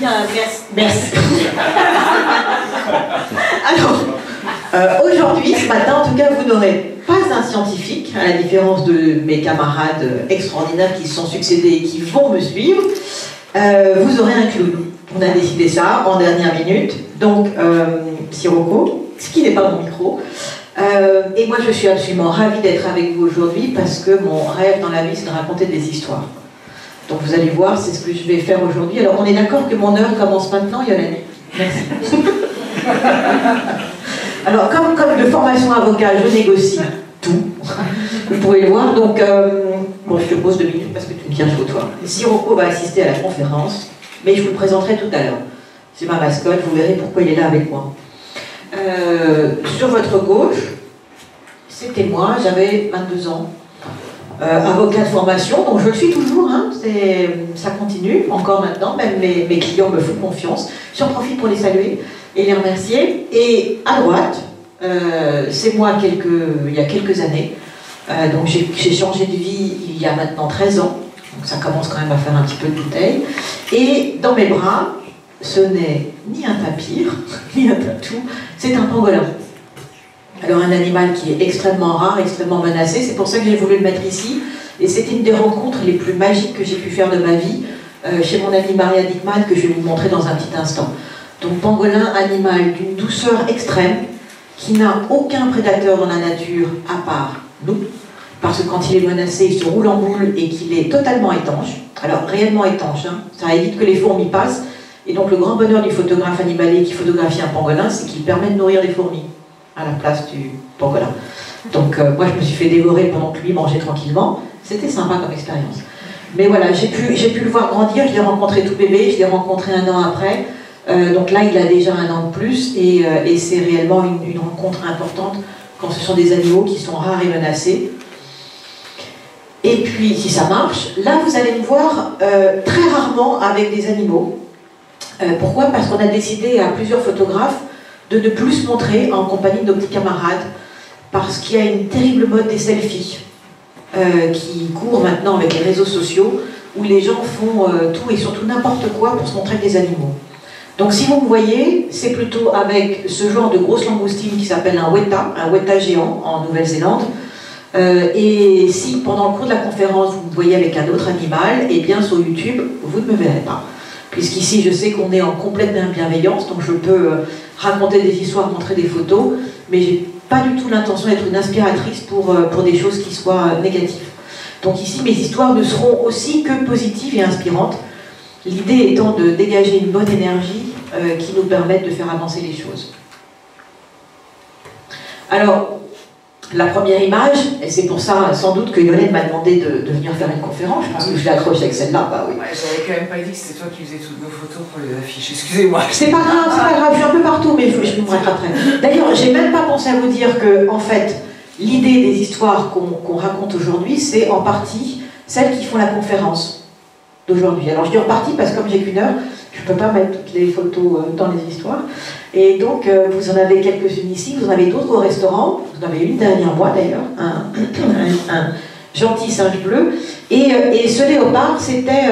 Bien, merci. Alors, aujourd'hui, ce matin, en tout cas, vous n'aurez pas un scientifique, à la différence de mes camarades extraordinaires qui se sont succédés et qui vont me suivre. Vous aurez un clown. On a décidé ça en dernière minute. Donc, Sirocco, ce qui n'est pas mon micro. Et moi, je suis absolument ravie d'être avec vous aujourd'hui parce que mon rêve dans la vie, c'est de raconter des histoires. Donc, vous allez voir, c'est ce que je vais faire aujourd'hui. Alors, on est d'accord que mon heure commence maintenant, Yolène? Merci. Alors, comme de formation avocat, je négocie tout. Vous pouvez le voir. Donc, bon, je te pose 2 minutes parce que tu me tiens chaud, toi. Sirocco va assister à la conférence, mais je vous le présenterai tout à l'heure. C'est ma mascotte, vous verrez pourquoi il est là avec moi. Sur votre gauche, c'était moi, j'avais 22 ans, avocat de formation, donc je le suis toujours, hein, ça continue, encore maintenant, même mes clients me font confiance. J'en profite pour les saluer et les remercier. Et à droite, c'est moi il y a quelques années, donc j'ai changé de vie il y a maintenant 13 ans, donc ça commence quand même à faire un petit peu de bouteille. Et dans mes bras, ce n'est ni un tapir, ni un tatou, c'est un pangolin. Alors un animal qui est extrêmement rare, extrêmement menacé, c'est pour ça que j'ai voulu le mettre ici. Et c'est une des rencontres les plus magiques que j'ai pu faire de ma vie, chez mon amie Maria Dickman, que je vais vous montrer dans un petit instant. Donc pangolin, animal d'une douceur extrême, qui n'a aucun prédateur dans la nature à part nous, parce que quand il est menacé, il se roule en boule et qu'il est totalement étanche. Alors réellement étanche, hein, ça évite que les fourmis passent. Et donc le grand bonheur du photographe animalier qui photographie un pangolin, c'est qu'il permet de nourrir les fourmis à la place du pangolin. Donc moi je me suis fait dévorer pendant que lui mangeait tranquillement. C'était sympa comme expérience. Mais voilà, j'ai pu le voir grandir, je l'ai rencontré tout bébé, je l'ai rencontré 1 an après. Donc là il a déjà 1 an de plus et c'est réellement une rencontre importante quand ce sont des animaux qui sont rares et menacés. Et puis si ça marche, là vous allez me voir très rarement avec des animaux. Pourquoi? Parce qu'on a décidé à plusieurs photographes de ne plus se montrer en compagnie de nos petits camarades, parce qu'il y a une terrible mode des selfies qui court maintenant avec les réseaux sociaux, où les gens font tout et surtout n'importe quoi pour se montrer avec des animaux. Donc si vous me voyez, c'est plutôt avec ce genre de grosse langoustine qui s'appelle un weta géant en Nouvelle-Zélande. Et si pendant le cours de la conférence vous me voyez avec un autre animal, eh bien sur YouTube, vous ne me verrez pas. Puisqu'ici, je sais qu'on est en complète bienveillance, donc je peux raconter des histoires, montrer des photos, mais je n'ai pas du tout l'intention d'être une inspiratrice pour des choses qui soient négatives. Donc ici, mes histoires ne seront aussi que positives et inspirantes, l'idée étant de dégager une bonne énergie qui nous permette de faire avancer les choses. Alors, la première image, et c'est pour ça sans doute que Yolène m'a demandé de venir faire une conférence, parce que je l'ai accroché avec celle-là, bah oui. Ouais, j'avais quand même pas dit que c'était toi qui faisais toutes nos photos pour les affiches, excusez-moi. C'est pas grave, je suis un peu partout, mais je me rattraperai. D'ailleurs, j'ai même pas pensé à vous dire que, en fait, l'idée des histoires qu'on raconte aujourd'hui, c'est en partie celles qui font la conférence d'aujourd'hui. Alors je dis en partie parce que comme j'ai qu'1 heure, je ne peux pas mettre toutes les photos dans les histoires. Et donc, vous en avez quelques-unes ici, vous en avez d'autres au restaurant. Vous en avez une derrière moi d'ailleurs, un gentil singe bleu. Et ce léopard, c'était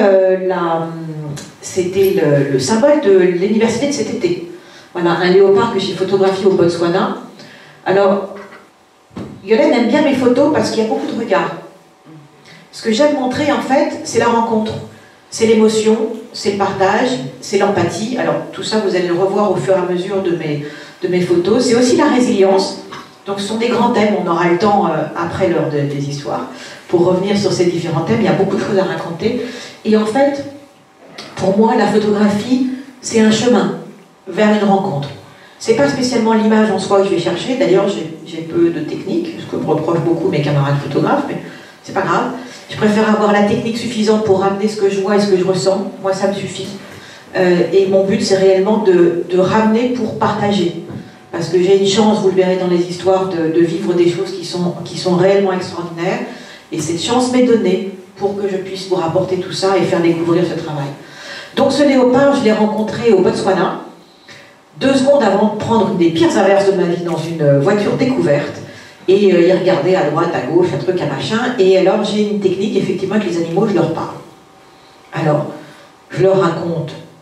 le symbole de l'université de cet été. Voilà, un léopard que j'ai photographié au Botswana. Alors, Yolène aime bien mes photos parce qu'il y a beaucoup de regards. Ce que j'aime montrer, en fait, c'est la rencontre. C'est l'émotion, c'est le partage, c'est l'empathie. Alors tout ça, vous allez le revoir au fur et à mesure de mes photos. C'est aussi la résilience. Donc ce sont des grands thèmes, on aura le temps après l'heure des histoires pour revenir sur ces différents thèmes. Il y a beaucoup de choses à raconter. Et en fait, pour moi, la photographie, c'est un chemin vers une rencontre. C'est pas spécialement l'image en soi que je vais chercher. D'ailleurs, j'ai peu de technique, ce que me reprochent beaucoup mes camarades photographes, mais c'est pas grave. Je préfère avoir la technique suffisante pour ramener ce que je vois et ce que je ressens. Moi, ça me suffit. Et mon but, c'est réellement de ramener pour partager. Parce que j'ai une chance, vous le verrez dans les histoires, de vivre des choses qui sont réellement extraordinaires. Et cette chance m'est donnée pour que je puisse vous rapporter tout ça et faire découvrir ce travail. Donc ce léopard, je l'ai rencontré au Botswana, 2 secondes avant de prendre une des pires averses de ma vie dans une voiture découverte. Et il regardait à droite, à gauche, un truc, un machin. Et alors j'ai une technique, effectivement, avec les animaux, je leur parle. Alors, je leur raconte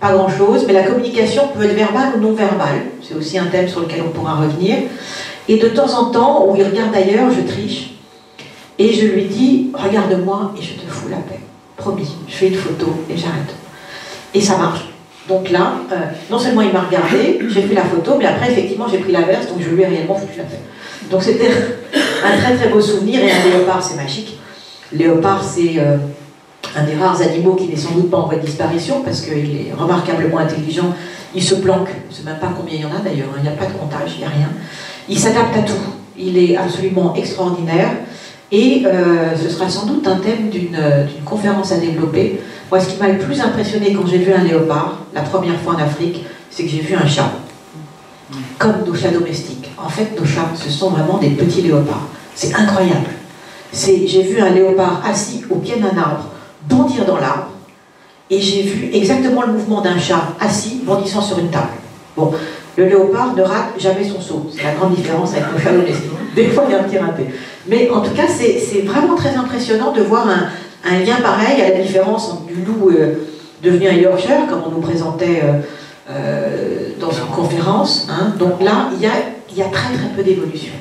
pas grand-chose, mais la communication peut être verbale ou non verbale. C'est aussi un thème sur lequel on pourra revenir. Et de temps en temps, où il regarde ailleurs, je triche, et je lui dis, regarde-moi et je te fous la paix. Promis, je fais une photo et j'arrête. Et ça marche. Donc là, non seulement il m'a regardé, j'ai fait la photo, mais après, effectivement, j'ai pris l'inverse, donc je lui ai réellement foutu la paix. Donc c'était un très très beau souvenir, et un léopard, c'est magique. Léopard, c'est un des rares animaux qui n'est sans doute pas en voie de disparition, parce qu'il est remarquablement intelligent, il se planque, je ne sais même pas combien il y en a d'ailleurs, il n'y a pas de comptage, il n'y a rien. Il s'adapte à tout, il est absolument extraordinaire, et ce sera sans doute un thème d'une conférence à développer. Moi, ce qui m'a le plus impressionné quand j'ai vu un léopard, la première fois en Afrique, c'est que j'ai vu un chat, comme nos chats domestiques. En fait, nos chats, ce sont vraiment des petits léopards. C'est incroyable. J'ai vu un léopard assis au pied d'un arbre, bondir dans l'arbre, et j'ai vu exactement le mouvement d'un chat assis, bondissant sur une table. Bon, le léopard ne rate jamais son saut. C'est la grande différence avec le chat domestique. Des fois, il y a un petit raté. Mais en tout cas, c'est vraiment très impressionnant de voir un lien pareil, à la différence du loup devenu un Yorkshire, comme on nous présentait dans une conférence. Hein. Donc là, il y a très très peu d'évolution.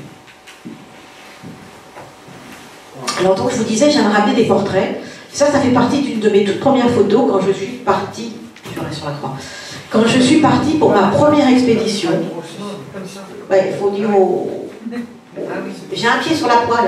Alors donc je vous disais, j'aime ramener des portraits. Ça fait partie d'une de mes toutes premières photos quand je suis partie. Je reste sur la croix. Quand je suis partie pour ma première expédition. Ouais, il faut dire au. J'ai un pied sur la poêle.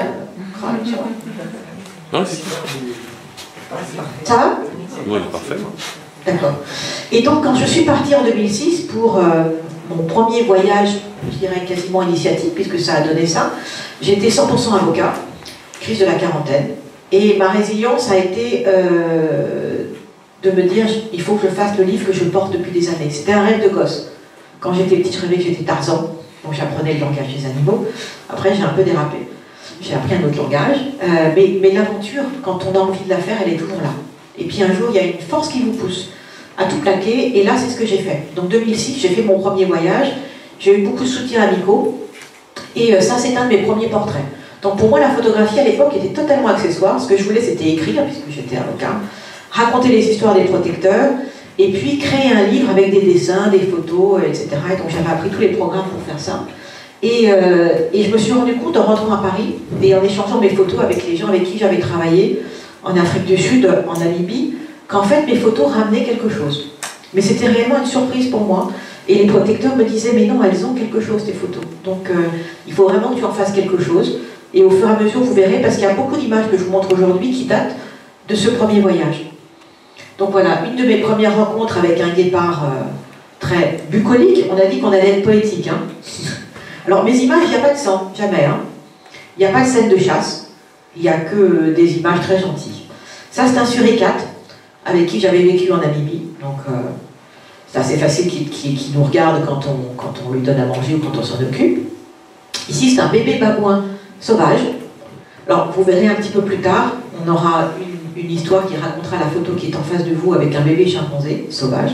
Ça va? Oui, parfait. D'accord. Et donc, quand je suis partie en 2006 pour mon premier voyage, je dirais quasiment initiatique, puisque ça a donné ça, j'étais 100% avocat, crise de la quarantaine, et ma résilience a été de me dire, il faut que je fasse le livre que je porte depuis des années. C'était un rêve de gosse. Quand j'étais petite, je rêvais que j'étais Tarzan, donc j'apprenais le langage des animaux. Après, j'ai un peu dérapé. J'ai appris un autre langage, mais l'aventure, quand on a envie de la faire, elle est toujours là. Et puis un jour, il y a une force qui vous pousse à tout plaquer, et là, c'est ce que j'ai fait. Donc 2006, j'ai fait mon premier voyage, j'ai eu beaucoup de soutiens amicaux, et ça, c'est un de mes premiers portraits. Donc pour moi, la photographie, à l'époque, était totalement accessoire. Ce que je voulais, c'était écrire, puisque j'étais avocat, raconter les histoires des protecteurs, et puis créer un livre avec des dessins, des photos, etc. Et donc j'avais appris tous les programmes pour faire ça. Et je me suis rendu compte en rentrant à Paris et en échangeant mes photos avec les gens avec qui j'avais travaillé en Afrique du Sud, en Namibie, qu'en fait mes photos ramenaient quelque chose. Mais c'était réellement une surprise pour moi. Et les protecteurs me disaient, mais non, elles ont quelque chose, tes photos. Donc il faut vraiment que tu en fasses quelque chose. Et au fur et à mesure, vous verrez, parce qu'il y a beaucoup d'images que je vous montre aujourd'hui qui datent de ce premier voyage. Donc voilà, une de mes premières rencontres avec un guépard très bucolique. On a dit qu'on allait être poétique, hein. Alors, mes images, il n'y a pas de sang, jamais. Hein. Il n'y a pas de scène de chasse. Il n'y a que des images très gentilles. Ça, c'est un suricate avec qui j'avais vécu en Namibie. Donc, c'est assez facile qu'il nous regarde quand on lui donne à manger ou quand on s'en occupe. Ici, c'est un bébé babouin sauvage. Alors, vous verrez un petit peu plus tard, on aura une histoire qui racontera la photo qui est en face de vous avec un bébé chimpanzé sauvage.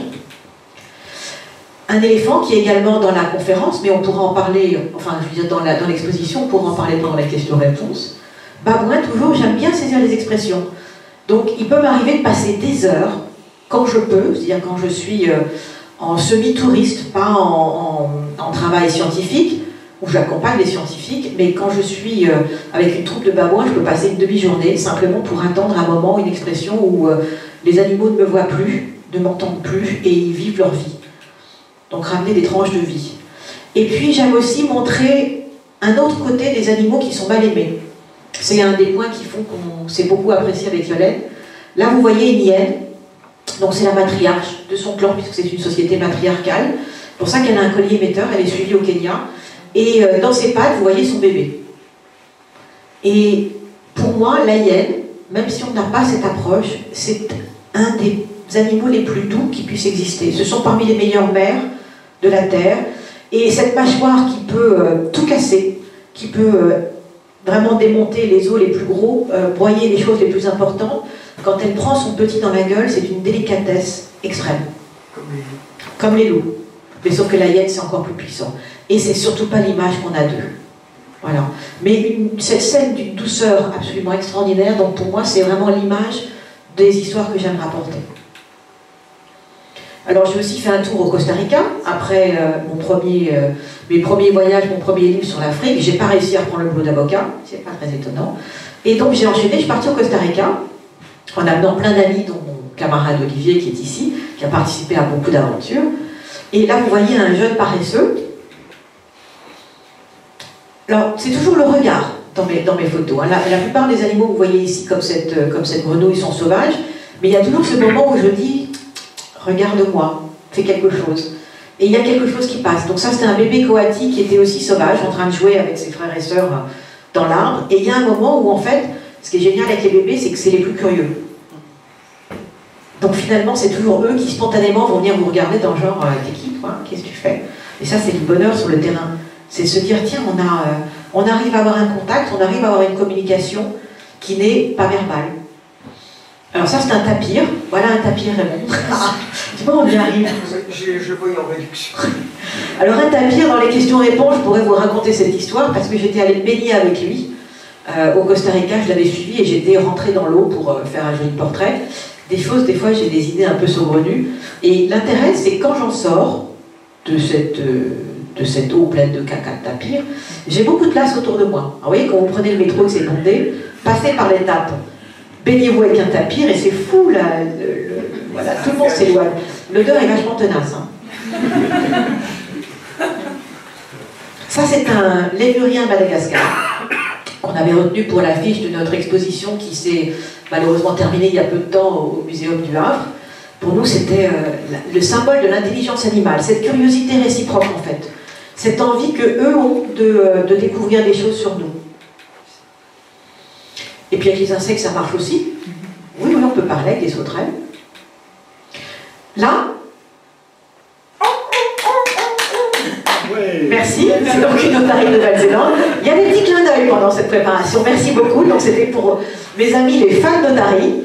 Un éléphant qui est également dans la conférence, mais on pourra en parler, enfin je veux dire dans l'exposition, on pourra en parler pendant la question-réponse. Babouin, toujours, j'aime bien saisir les expressions. Donc il peut m'arriver de passer des heures, quand je peux, c'est-à-dire quand je suis en semi-touriste, pas en travail scientifique, où j'accompagne les scientifiques, mais quand je suis avec une troupe de babouins, je peux passer une demi-journée simplement pour attendre un moment, une expression où les animaux ne me voient plus, ne m'entendent plus, et ils vivent leur vie. Donc ramener des tranches de vie. Et puis j'aime aussi montrer un autre côté des animaux qui sont mal aimés. C'est un des points qui font qu'on s'est beaucoup apprécié avec Yolène. Là vous voyez une hyène, donc c'est la matriarche de son clan, puisque c'est une société matriarcale. C'est pour ça qu'elle a un collier émetteur, elle est suivie au Kenya. Et dans ses pattes, vous voyez son bébé. Et pour moi, la hyène, même si on n'a pas cette approche, c'est un des animaux les plus doux qui puissent exister. Ce sont parmi les meilleures mères de la Terre. Et cette mâchoire qui peut tout casser, qui peut vraiment démonter les os les plus gros, broyer les choses les plus importantes, quand elle prend son petit dans la gueule, c'est une délicatesse extrême. Comme les loups. Mais sauf que la hyène, c'est encore plus puissant. Et c'est surtout pas l'image qu'on a d'eux. Voilà. Mais cette scène d'une douceur absolument extraordinaire, donc pour moi, c'est vraiment l'image des histoires que j'aime rapporter. Alors j'ai aussi fait un tour au Costa Rica, après mes premiers voyages, mon premier livre sur l'Afrique. J'ai pas réussi à reprendre le boulot d'avocat, c'est pas très étonnant. Et donc j'ai enchaîné, je suis partie au Costa Rica, en amenant plein d'amis, dont mon camarade Olivier qui est ici, qui a participé à beaucoup d'aventures. Et là vous voyez un jeune paresseux. Alors c'est toujours le regard dans mes photos. Hein. La plupart des animaux que vous voyez ici, comme cette grenouille, sont sauvages, mais il y a toujours ce moment où je dis « regarde-moi, fais quelque chose ». Et il y a quelque chose qui passe. Donc ça, c'était un bébé coati qui était aussi sauvage, en train de jouer avec ses frères et sœurs dans l'arbre. Et il y a un moment où, en fait, ce qui est génial avec les bébés, c'est que c'est les plus curieux. Donc finalement, c'est toujours eux qui, spontanément, vont venir vous regarder dans le genre « t'es qui, toi? Qu'est-ce que tu fais ?» Et ça, c'est du bonheur sur le terrain. C'est de se dire « tiens, on arrive à avoir un contact, on arrive à avoir une communication qui n'est pas verbale. » Alors ça, c'est un tapir. Voilà un tapir, Raymond. Tu vois, on y arrive. Je le voyais en réduction. Alors un tapir, dans les questions-réponses, je pourrais vous raconter cette histoire parce que j'étais allée me baigner avec lui au Costa Rica, je l'avais suivi et j'étais rentrée dans l'eau pour faire un joli portrait. Des fois, j'ai des idées un peu saugrenues. Et l'intérêt, c'est quand j'en sors de cette eau pleine de caca de tapir, j'ai beaucoup de place autour de moi. Alors, vous voyez, quand vous prenez le métro et que c'est bondé, passez par l'étape. Baignez-vous avec un tapir et c'est fou, là, voilà, tout le monde s'éloigne. L'odeur est vachement tenace. Hein. Ça, c'est un lémurien Madagascar qu'on avait retenu pour l'affiche de notre exposition qui s'est malheureusement terminée il y a peu de temps au Muséum du Havre. Pour nous, c'était le symbole de l'intelligence animale, cette curiosité réciproque en fait, cette envie qu'eux ont de découvrir des choses sur nous. Et puis avec les insectes, ça marche aussi. Oui, on peut parler avec des sauterelles. Là, merci, c'est donc une otarie de Nouvelle-Zélande. Il y a des petits clins d'œil pendant cette préparation, merci beaucoup. Donc c'était pour mes amis les fans d'otaries.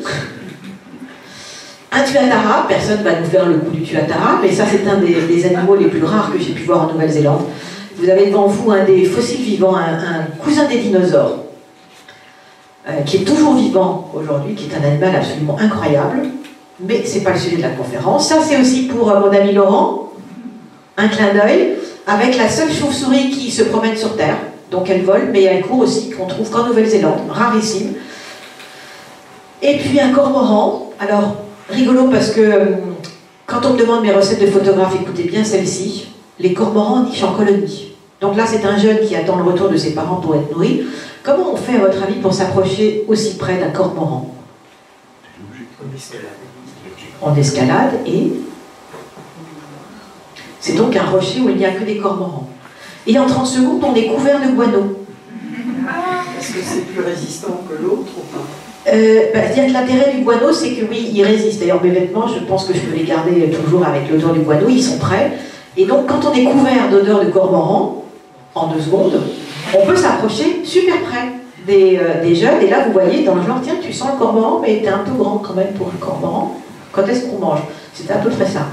Un tuatara, personne ne va nous faire le coup du tuatara, mais ça c'est un des animaux les plus rares que j'ai pu voir en Nouvelle-Zélande. Vous avez devant vous un des fossiles vivants, un cousin des dinosaures. Qui est toujours vivant aujourd'hui, qui est un animal absolument incroyable, mais ce n'est pas le sujet de la conférence. Ça, c'est aussi pour mon ami Laurent, un clin d'œil, avec la seule chauve-souris qui se promène sur Terre, donc elle vole, mais elle court aussi, qu'on trouve qu'en Nouvelle-Zélande, rarissime. Et puis un cormoran, alors rigolo parce que quand on me demande mes recettes de photographe, écoutez bien celle-ci, les cormorans nichent en colonie. Donc là, c'est un jeune qui attend le retour de ses parents pour être nourri. Comment on fait, à votre avis, pour s'approcher aussi près d'un cormoran? On escalade et... C'est donc un rocher où il n'y a que des cormorans. Et en 30 secondes, on est couvert de guano. Est-ce que c'est plus résistant que l'autre ou pas? C'est-à-dire que l'intérêt du guano, c'est que oui, il résiste. D'ailleurs, mes vêtements, je pense que je peux les garder toujours avec l'odeur du guano, ils sont prêts. Et donc, quand on est couvert d'odeur de cormoran, en 2 secondes, on peut s'approcher super près des jeunes. Et là, vous voyez, dans le genre, tiens, tu sens le cormoran, mais t'es un peu grand quand même pour un cormoran. Quand est-ce qu'on mange? C'est à peu près ça.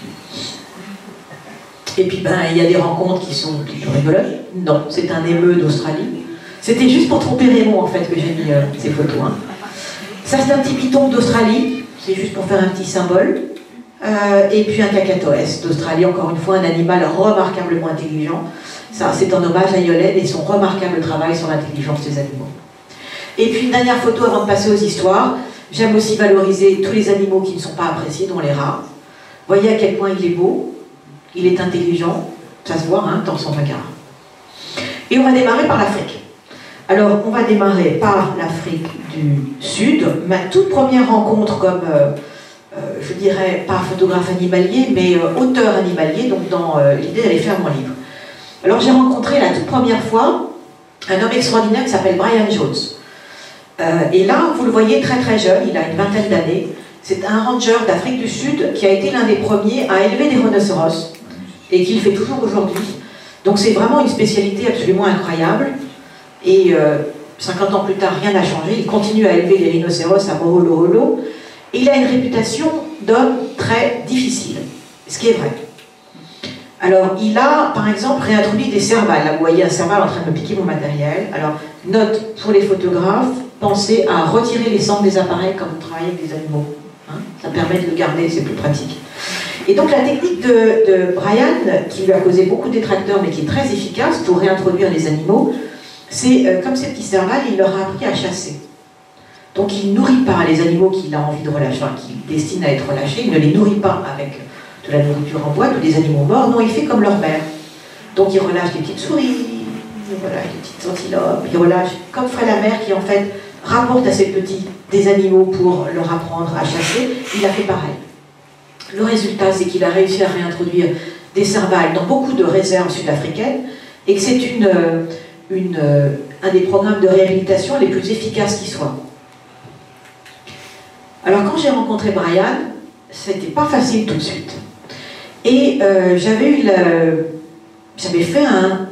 Et puis, il y a des rencontres qui sont plutôt rigolotes. Non, c'est un émeu d'Australie. C'était juste pour tromper Raymond, en fait, que j'ai mis ces photos. Hein. Ça, c'est un petit python d'Australie. C'est juste pour faire un petit symbole. Et puis un cacatoès d'Australie, encore une fois, un animal remarquablement intelligent. Ça, c'est en hommage à Yolène et son remarquable travail sur l'intelligence des animaux. Et puis une dernière photo avant de passer aux histoires. J'aime aussi valoriser tous les animaux qui ne sont pas appréciés, dont les rats. Voyez à quel point il est beau, il est intelligent, ça se voit hein, dans son regard. Et on va démarrer par l'Afrique. Alors, on va démarrer par l'Afrique du Sud. Ma toute première rencontre comme, je dirais, pas photographe animalier, mais auteur animalier, donc dans l'idée d'aller faire mon livre. Alors, j'ai rencontré la toute première fois un homme extraordinaire qui s'appelle Brian Jones. Et là, vous le voyez très très jeune, il a une vingtaine d'années. C'est un ranger d'Afrique du Sud qui a été l'un des premiers à élever des rhinocéros et qui le fait toujours aujourd'hui. Donc c'est vraiment une spécialité absolument incroyable. Et 50 ans plus tard, rien n'a changé. Il continue à élever des rhinocéros à Moholoholo. Et il a une réputation d'homme très difficile, ce qui est vrai. Alors, il a, par exemple, réintroduit des servales. Là, vous voyez un serval en train de me piquer mon matériel. Alors, note pour les photographes, pensez à retirer les cendres des appareils quand vous travaillez avec des animaux. Hein, ça permet de le garder, c'est plus pratique. Et donc la technique de Brian, qui lui a causé beaucoup de détracteurs, mais qui est très efficace pour réintroduire les animaux, c'est comme ces petits cervales, il leur a appris à chasser. Donc il ne nourrit pas les animaux qu'il a envie de relâcher, enfin, qu'il destine à être relâchés, il ne les nourrit pas avec de la nourriture en boîte ou des animaux morts, non, il fait comme leur mère. Donc il relâche des petites souris, il relâche des petites antilopes, il relâche comme ferait la mère qui en fait rapporte à ses petits des animaux pour leur apprendre à chasser, il a fait pareil. Le résultat, c'est qu'il a réussi à réintroduire des cervales dans beaucoup de réserves sud-africaines et que c'est un des programmes de réhabilitation les plus efficaces qui soit. Alors quand j'ai rencontré Brian, c'était pas facile tout de suite. Et j'avais fait un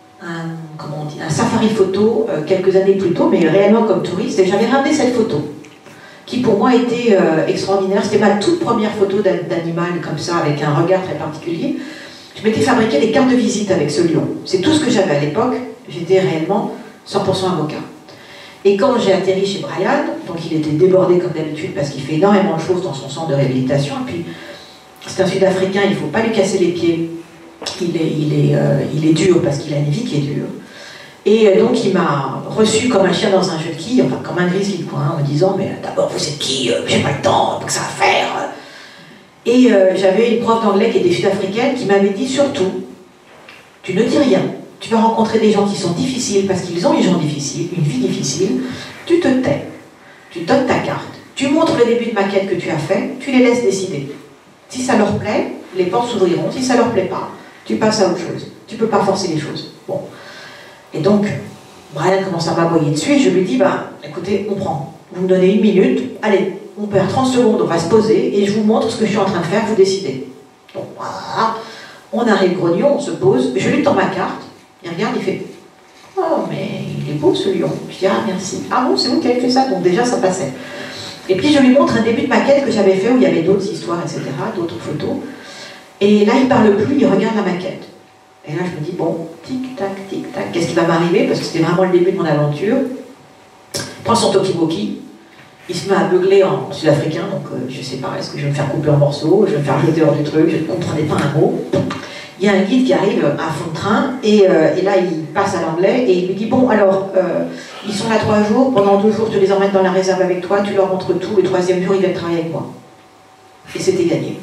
safari photo quelques années plus tôt, mais réellement comme touriste, et j'avais ramené cette photo, qui pour moi était extraordinaire. C'était ma toute première photo d'animal comme ça, avec un regard très particulier. Je m'étais fabriqué des cartes de visite avec ce lion. C'est tout ce que j'avais à l'époque. J'étais réellement 100% avocat. Et quand j'ai atterri chez Brian, donc il était débordé comme d'habitude parce qu'il fait énormément de choses dans son centre de réhabilitation, et puis c'est un Sud-Africain, il ne faut pas lui casser les pieds. Il est dur parce qu'il a une vie qui est dure. Et donc il m'a reçu comme un chien dans un jeu de quilles, enfin comme un grizzly quoi, en me disant mais d'abord vous êtes qui, j'ai pas le temps, pas que ça à faire. Et j'avais une prof d'anglais qui était sud-africaine qui m'avait dit surtout, tu ne dis rien, tu vas rencontrer des gens qui sont difficiles parce qu'ils ont une vie difficile, tu te tais, tu donnes ta carte, tu montres le début de maquette que tu as fait, tu les laisses décider. Si ça leur plaît, les portes s'ouvriront, si ça leur plaît pas, tu passes à autre chose. Tu peux pas forcer les choses. Bon. Et donc, Brian commence à m'aboyer dessus et je lui dis, bah, écoutez, on prend. Vous me donnez 1 minute, allez, on perd 30 secondes, on va se poser et je vous montre ce que je suis en train de faire, vous décidez. Donc voilà, on arrive grognon, on se pose, je lui tends ma carte, il regarde, il fait, oh mais il est beau ce lion. Je dis, ah merci. Ah bon, c'est vous qui avez fait ça, donc déjà ça passait. Et puis je lui montre un début de maquette que j'avais fait où il y avait d'autres histoires, etc., d'autres photos. Et là, il ne parle plus, il regarde la maquette. Et là, je me dis, bon, tic-tac, qu'est-ce qui va m'arriver? Parce que c'était vraiment le début de mon aventure. Il prend son talkie-walkie, il se met à beugler en sud-africain, donc je ne sais pas, est-ce que je vais me faire couper en morceaux, je vais me faire jeter hors du truc, je ne comprenais pas un mot. Il y a un guide qui arrive à fond de train, et là, il passe à l'anglais, et il lui dit, bon, alors, ils sont là 3 jours, pendant 2 jours, tu les emmènes dans la réserve avec toi, tu leur montres tout, le 3e jour, ils viennent travailler avec moi. Et c'était gagné.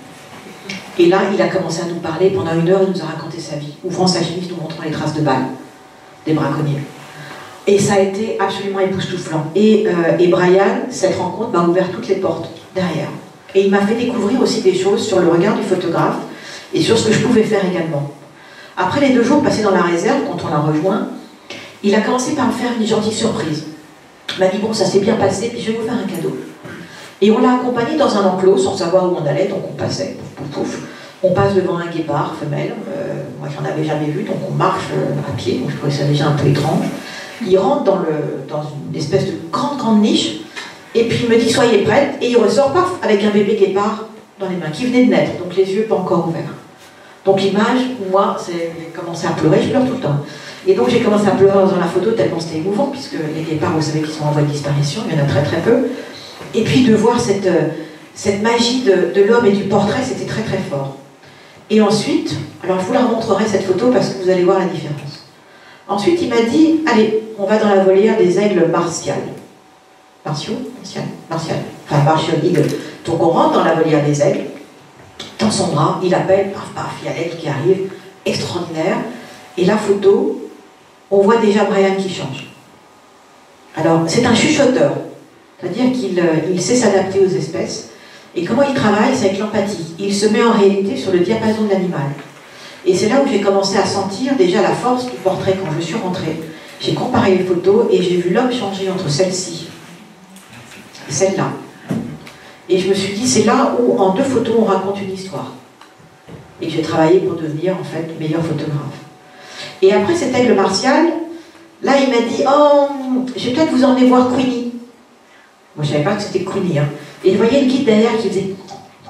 Et là, il a commencé à nous parler, pendant 1 heure, il nous a raconté sa vie, ouvrant sa chemise, nous montrant les traces de balles des braconniers. Et ça a été absolument époustouflant. Et Brian, cette rencontre m'a ouvert toutes les portes derrière. Et il m'a fait découvrir aussi des choses sur le regard du photographe et sur ce que je pouvais faire également. Après les 2 jours passés dans la réserve, quand on l'a rejoint, il a commencé par me faire une gentille surprise. Il m'a dit, bon, ça s'est bien passé, puis je vais vous faire un cadeau. Et on l'a accompagné dans un enclos sans savoir où on allait, donc on passait, pouf, pouf. On passe devant un guépard femelle, moi j'en avais jamais vu, donc on marche à pied, donc je trouvais ça déjà un peu étrange. Il rentre dans une espèce de grande niche, et puis il me dit soyez prête, et il ressort paf avec un bébé guépard dans les mains, qui venait de naître, donc les yeux pas encore ouverts. Donc l'image, moi, j'ai commencé à pleurer, je pleure tout le temps. Et donc j'ai commencé à pleurer dans la photo tellement c'était émouvant, puisque les guépards, vous savez qu'ils sont en voie de disparition, il y en a très très peu. Et puis de voir cette magie de l'homme et du portrait, c'était très très fort. Et ensuite, alors je vous la remontrerai cette photo parce que vous allez voir la différence. Ensuite, il m'a dit, allez, on va dans la volière des aigles martial. Martial. Enfin, martial eagle. Donc on rentre dans la volière des aigles, dans son bras, il appelle, paf, paf, il y a l'aigle qui arrive, extraordinaire. Et la photo, on voit déjà Brian qui change. Alors, c'est un chuchoteur. C'est-à-dire qu'il sait s'adapter aux espèces. Et comment il travaille, c'est avec l'empathie. Il se met en réalité sur le diapason de l'animal. Et c'est là où j'ai commencé à sentir déjà la force du portrait quand je suis rentrée. J'ai comparé les photos et j'ai vu l'homme changer entre celle-ci et celle-là. Et je me suis dit, c'est là où en 2 photos on raconte une histoire. Et que j'ai travaillé pour devenir en fait meilleur photographe. Et après cet aigle martial, là il m'a dit, oh, je vais peut-être vous emmener voir Queenie. Moi, je ne savais pas que c'était Queenie. Hein. Et je voyais le guide derrière qui faisait...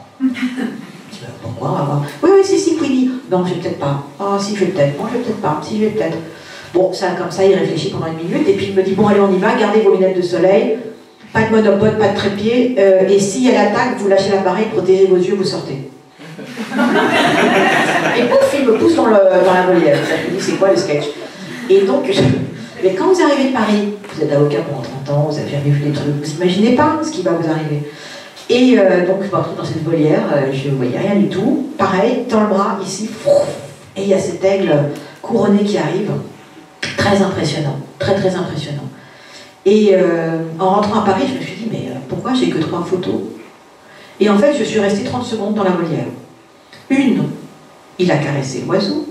Pourquoi? Oui, si, Queenie. Non, je vais peut-être pas. Ah, si, je vais peut-être. Non, je vais peut-être pas. Si, je vais peut-être. Bon, ça, comme ça, il réfléchit pendant 1 minute. Et puis, il me dit, bon, allez, on y va. Gardez vos lunettes de soleil. Pas de monopode, pas de trépied. Et si elle attaque, vous lâchez l'appareil, protégez vos yeux, vous sortez. Et pouf, il me pousse dans la volière. Je me dis, c'est quoi le sketch? Et donc, mais quand vous arrivez de Paris, vous êtes avocat pendant 30 ans, vous avez jamais vu des trucs, vous n'imaginez pas ce qui va vous arriver. Et donc, je me retrouve dans cette volière, je ne voyais rien du tout. Pareil, dans le bras, ici, et il y a cet aigle couronné qui arrive. Très impressionnant, très très impressionnant. Et en rentrant à Paris, je me suis dit, mais pourquoi j'ai que 3 photos? Et en fait, je suis restée 30 secondes dans la volière. 1, il a caressé l'oiseau.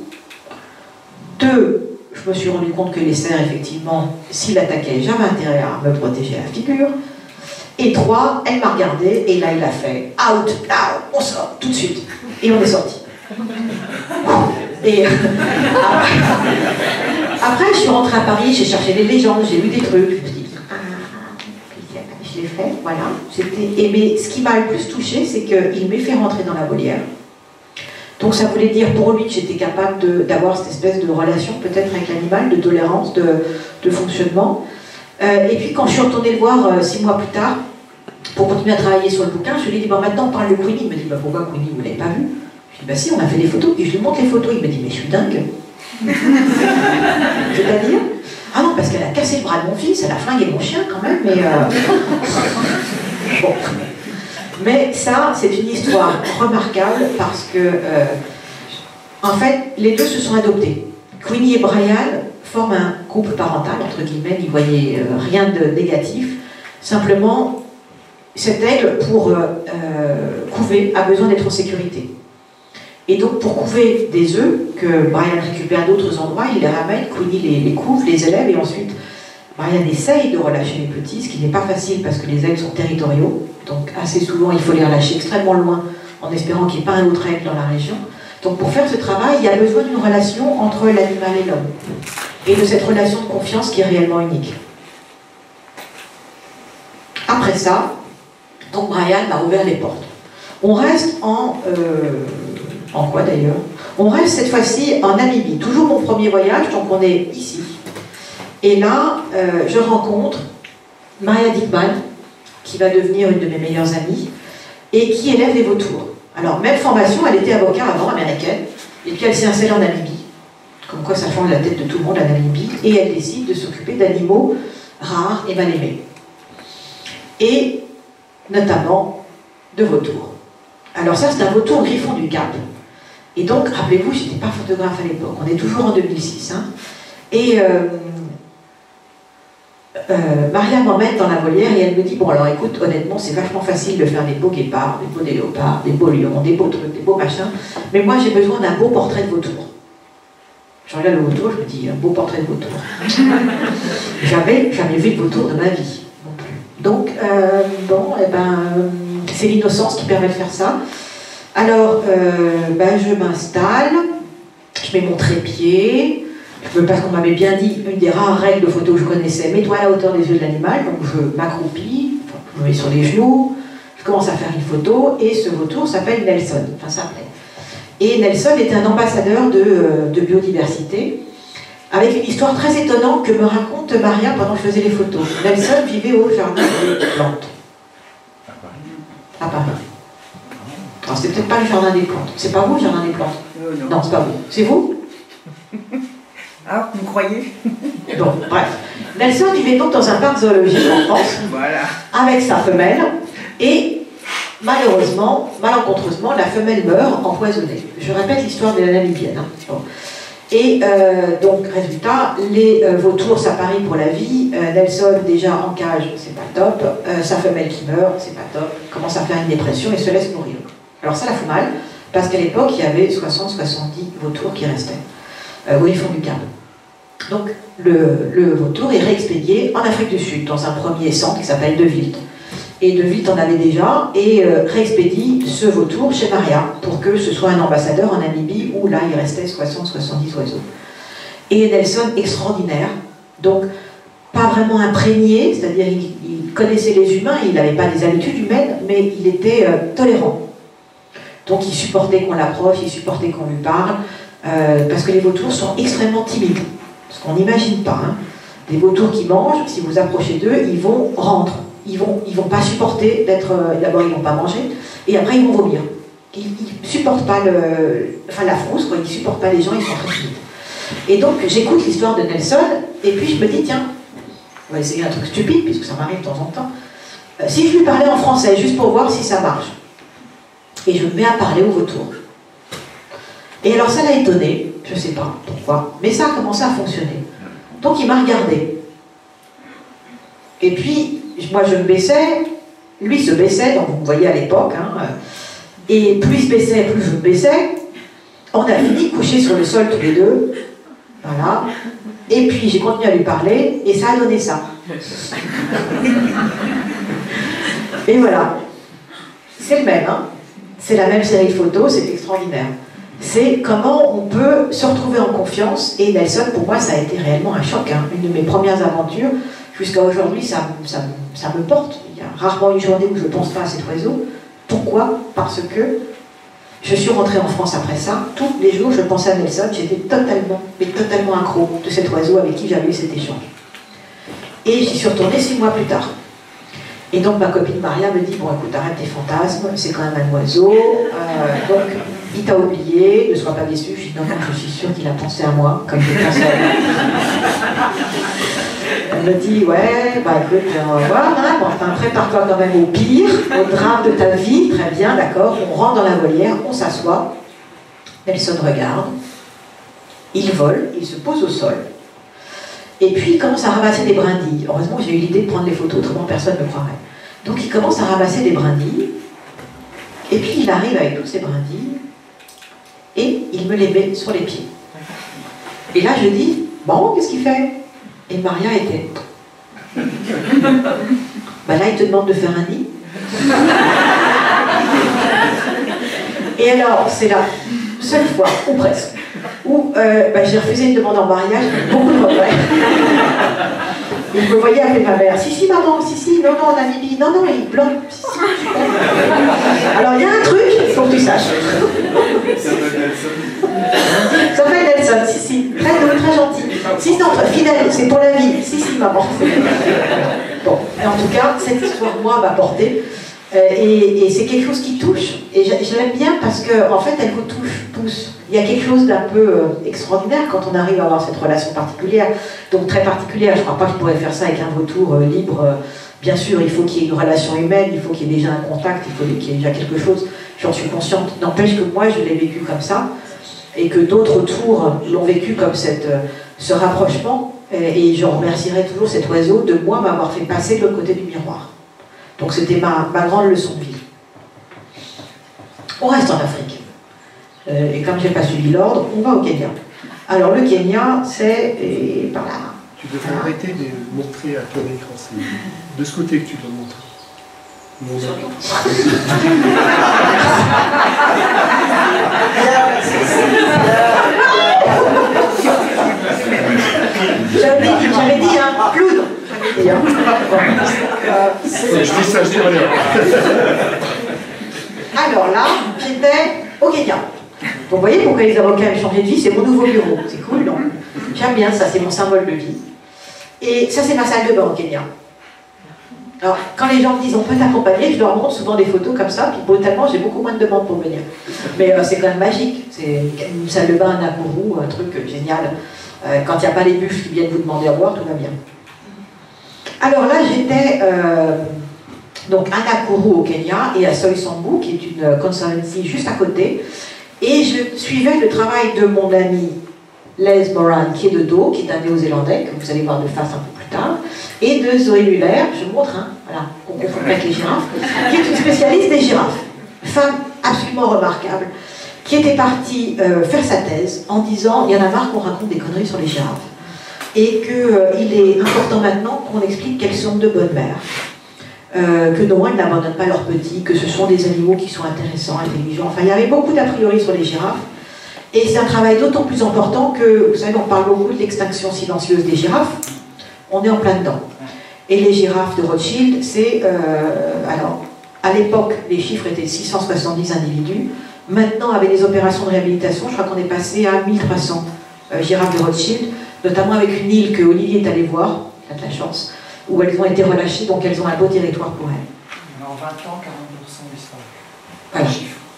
2, je me suis rendu compte que les cerfs, effectivement, s'il attaquait, j'avais intérêt à me protéger la figure. Et 3, elle m'a regardé, et là, il a fait « out, là, on sort, tout de suite ». Et on est sorti. Et après, je suis rentrée à Paris, j'ai cherché des légendes, j'ai lu des trucs, je me suis dit « ah, je l'ai fait, voilà ». Mais ce qui m'a le plus touchée, c'est qu'il m'ait fait rentrer dans la volière. Donc ça voulait dire pour lui que j'étais capable d'avoir cette espèce de relation peut-être avec l'animal, de tolérance, de fonctionnement. Et puis quand je suis retournée le voir 6 mois plus tard, pour continuer à travailler sur le bouquin, je lui ai dit, bon maintenant on parle de Queenie. Il me dit, bah, pourquoi Queenie, vous ne l'avez pas vu? Je lui ai dit, bah si, on a fait des photos, puis je lui montre les photos. Il me dit, mais je suis dingue. C'est-à-dire, ah non, parce qu'elle a cassé le bras de mon fils, elle a flingué mon chien quand même, mais... Bon. Mais ça, c'est une histoire remarquable parce que, en fait, les deux se sont adoptés. Queenie et Brian forment un couple parental, entre guillemets, n'y voyaient rien de négatif. Simplement, cet aigle, pour couver, a besoin d'être en sécurité. Et donc, pour couver des œufs, que Brian récupère d'autres endroits, il les ramène, Queenie les couve, les élève, et ensuite, Brian essaye de relâcher les petits, ce qui n'est pas facile parce que les aigles sont territoriaux. Donc, assez souvent, il faut les relâcher extrêmement loin, en espérant qu'il n'y ait pas un autre aigle dans la région. Donc, pour faire ce travail, il y a besoin d'une relation entre l'animal et l'homme. Et de cette relation de confiance qui est réellement unique. Après ça, donc Brian m'a ouvert les portes. On reste en quoi d'ailleurs? On reste cette fois-ci en Namibie. Toujours mon premier voyage, donc on est ici. Et là, je rencontre Maria Dickman, qui va devenir une de mes meilleures amies, et qui élève des vautours. Alors, même formation, elle était avocat avant, américaine, et puis elle s'est installée en Namibie. Comme quoi ça change la tête de tout le monde, la Namibie, et elle décide de s'occuper d'animaux rares et mal aimés. Et notamment de vautours. Alors ça, c'est un vautour griffon du Cap. Et donc, rappelez-vous, je n'étais pas photographe à l'époque, on est toujours en 2006. Hein, et Maria m'emmène dans la volière et elle me dit, bon alors écoute, honnêtement, c'est vachement facile de faire des beaux guépards, des beaux léopards, des beaux lions, des beaux trucs, des beaux machins, mais moi j'ai besoin d'un beau portrait de vautour. Je regarde le vautour, je me dis, un beau portrait de vautour. J'avais jamais vu de vautour de ma vie, non plus. Donc, bon, eh ben, c'est l'innocence qui permet de faire ça. Alors, ben, je m'installe, je mets mon trépied, parce qu'on m'avait bien dit, une des rares règles de photo que je connaissais, mets-toi à la hauteur des yeux de l'animal, donc je m'accroupis, je me mets sur les genoux, je commence à faire une photo, et ce vautour s'appelle Nelson, enfin s'appelait. Et Nelson était un ambassadeur de biodiversité, avec une histoire très étonnante que me raconte Maria pendant que je faisais les photos. Nelson vivait au jardin des plantes, à Paris. Alors c'est peut-être pas le jardin des plantes, c'est pas vous le jardin des plantes? Non, c'est pas vous. C'est vous? Ah, vous croyez? Bon, bref. Nelson vivait donc dans un parc zoologique en France, voilà, avec sa femelle, et malheureusement, malencontreusement, la femelle meurt empoisonnée. Je répète l'histoire de la Namibienne. Hein. Bon. Et donc, résultat, les vautours, ça parie pour la vie. Nelson, déjà en cage, c'est pas top. Sa femelle qui meurt, c'est pas top. Commence à faire une dépression et se laisse mourir. Alors ça la fout mal, parce qu'à l'époque, il y avait 60-70 vautours qui restaient au griffon du Cap. Donc, le vautour est réexpédié en Afrique du Sud, dans un premier centre qui s'appelle De Wild. Et De Wild en avait déjà, et réexpédie ce vautour chez Maria, pour que ce soit un ambassadeur en Namibie, où là, il restait 60-70 oiseaux. Et Nelson, extraordinaire, donc pas vraiment imprégné, c'est-à-dire il connaissait les humains, il n'avait pas des habitudes humaines, mais il était tolérant. Donc il supportait qu'on l'approche, il supportait qu'on lui parle, parce que les vautours sont extrêmement timides. Ce qu'on n'imagine pas. Hein. Des vautours qui mangent, si vous approchez d'eux, ils vont rendre. Ils vont pas supporter d'être... D'abord, ils vont pas manger, et après, ils vont vomir. il supporte pas la frousse, quoi, il supporte pas les gens, ils sont très timides. Et donc j'écoute l'histoire de Nelson, et puis je me dis, tiens, on va essayer un truc stupide, puisque ça m'arrive de temps en temps. Si je lui parlais en français, juste pour voir si ça marche. Et je me mets à parler au vautour. Et alors ça l'a étonné, je ne sais pas pourquoi, mais ça a commencé à fonctionner. Donc il m'a regardé. Et puis, moi je me baissais, lui se baissait, donc vous me voyez à l'époque, hein, et plus il se baissait, plus je me baissais. On a fini couchés sur le sol tous les deux. Voilà. Et puis j'ai continué à lui parler, et ça a donné ça. Et voilà. C'est le même, hein. C'est la même série de photos, c'est extraordinaire. C'est comment on peut se retrouver en confiance, et Nelson, pour moi, ça a été réellement un choc, hein. Une de mes premières aventures, jusqu'à aujourd'hui, ça me porte. Il y a rarement une journée où je ne pense pas à cet oiseau. Pourquoi? Parce que je suis rentrée en France après ça, tous les jours je pensais à Nelson, j'étais totalement accro de cet oiseau avec qui j'avais eu cet échange. Et j'y suis retournée 6 mois plus tard. Et donc ma copine Maria me dit, bon écoute, arrête tes fantasmes, c'est quand même un oiseau, donc il t'a oublié, ne sois pas déçu. Je dis non, je suis sûre qu'il a pensé à moi, comme je pensais à lui. Elle me dit, ouais, bah écoute, voilà, bon, enfin prépare-toi quand même au pire, au drame de ta vie, très bien, d'accord, on rentre dans la volière, on s'assoit, Nelson regarde, il vole, il se pose au sol, et puis il commence à ramasser des brindilles. Heureusement, j'ai eu l'idée de prendre les photos, autrement personne ne me croirait. Donc il commence à ramasser des brindilles, et puis il arrive avec toutes ces brindilles, et il me les met sur les pieds. Et là je dis, bon, qu'est-ce qu'il fait? Et Maria était... Bah là, il te demande de faire un nid. Et alors, c'est la seule fois, ou presque, où j'ai refusé une demande en mariage, beaucoup de regrets. Et je me voyais appeler ma mère. Si, maman, si, non, on a Bibi. Non, il blanc. Si. Alors, il y a un truc, il faut que tu saches. Ça s'appelle Nelson, si. Très doux, très gentil. Si, non, fidèle, c'est pour la vie. Si, maman. Bon, en tout cas, cette histoire, moi, m'a porté. Et c'est quelque chose qui touche. Et je l'aime bien parce qu'en fait, elle vous touche tous. Il y a quelque chose d'un peu extraordinaire quand on arrive à avoir cette relation particulière. Donc très particulière. Je ne crois pas que je pourrais faire ça avec un vautour libre. Bien sûr, il faut qu'il y ait une relation humaine, il faut qu'il y ait déjà un contact, il faut qu'il y ait déjà quelque chose. J'en suis consciente. N'empêche que moi, je l'ai vécu comme ça. Et que d'autres autour l'ont vécu comme ce rapprochement. Et je remercierai toujours cet oiseau de moi m'avoir fait passer de l'autre côté du miroir. Donc c'était ma grande leçon de vie. On reste en Afrique. Et comme je n'ai pas suivi l'ordre, on va au Kenya. Alors le Kenya, c'est par là. Tu devrais arrêter de montrer à ton écran. C'est de ce côté que tu dois montrer. J'avais dit, hein, clown. Je dis ça, je dis rien. Alors là, j'étais au Kenya. Vous voyez pourquoi les avocats ont changé de vie, c'est mon nouveau bureau. C'est cool, non? J'aime bien ça, c'est mon symbole de vie. Et ça, c'est ma salle de bain au Kenya. Alors, quand les gens me disent on peut t'accompagner, je leur montre souvent des photos comme ça, puis brutalement, j'ai beaucoup moins de demandes pour venir. Mais c'est quand même magique. C'est une salle de bain, un Nakuru, un truc génial. Quand il n'y a pas les buffles qui viennent vous demander à boire, tout va bien. Alors là, j'étais donc à Nakuru au Kenya et à Soisambu, qui est une conservancy juste à côté. Et je suivais le travail de mon ami Les Moran, qui est de dos, qui est un néo-zélandais, que vous allez voir de face un peu plus tard, et de Zoé Muller, je vous montre, hein, voilà, qu'on confond avec les girafes, qui est une spécialiste des girafes. Femme absolument remarquable, qui était partie faire sa thèse en disant, il y en a marre qu'on raconte des conneries sur les girafes, et qu'il est important maintenant qu'on explique qu'elles sont de bonnes mères. Que non, elles n'abandonnent pas leurs petits, que ce sont des animaux qui sont intéressants, intelligents. Enfin, il y avait beaucoup d'a priori sur les girafes. Et c'est un travail d'autant plus important que, vous savez, on parle beaucoup de l'extinction silencieuse des girafes. On est en plein dedans. Et les girafes de Rothschild, c'est... alors, à l'époque, les chiffres étaient 670 individus. Maintenant, avec les opérations de réhabilitation, je crois qu'on est passé à 1300 girafes de Rothschild, notamment avec une île que Olivier est allé voir, il a de la chance, où elles ont été relâchées, donc elles ont un beau territoire pour elles. En 20 ans, 40% disparu. Voilà.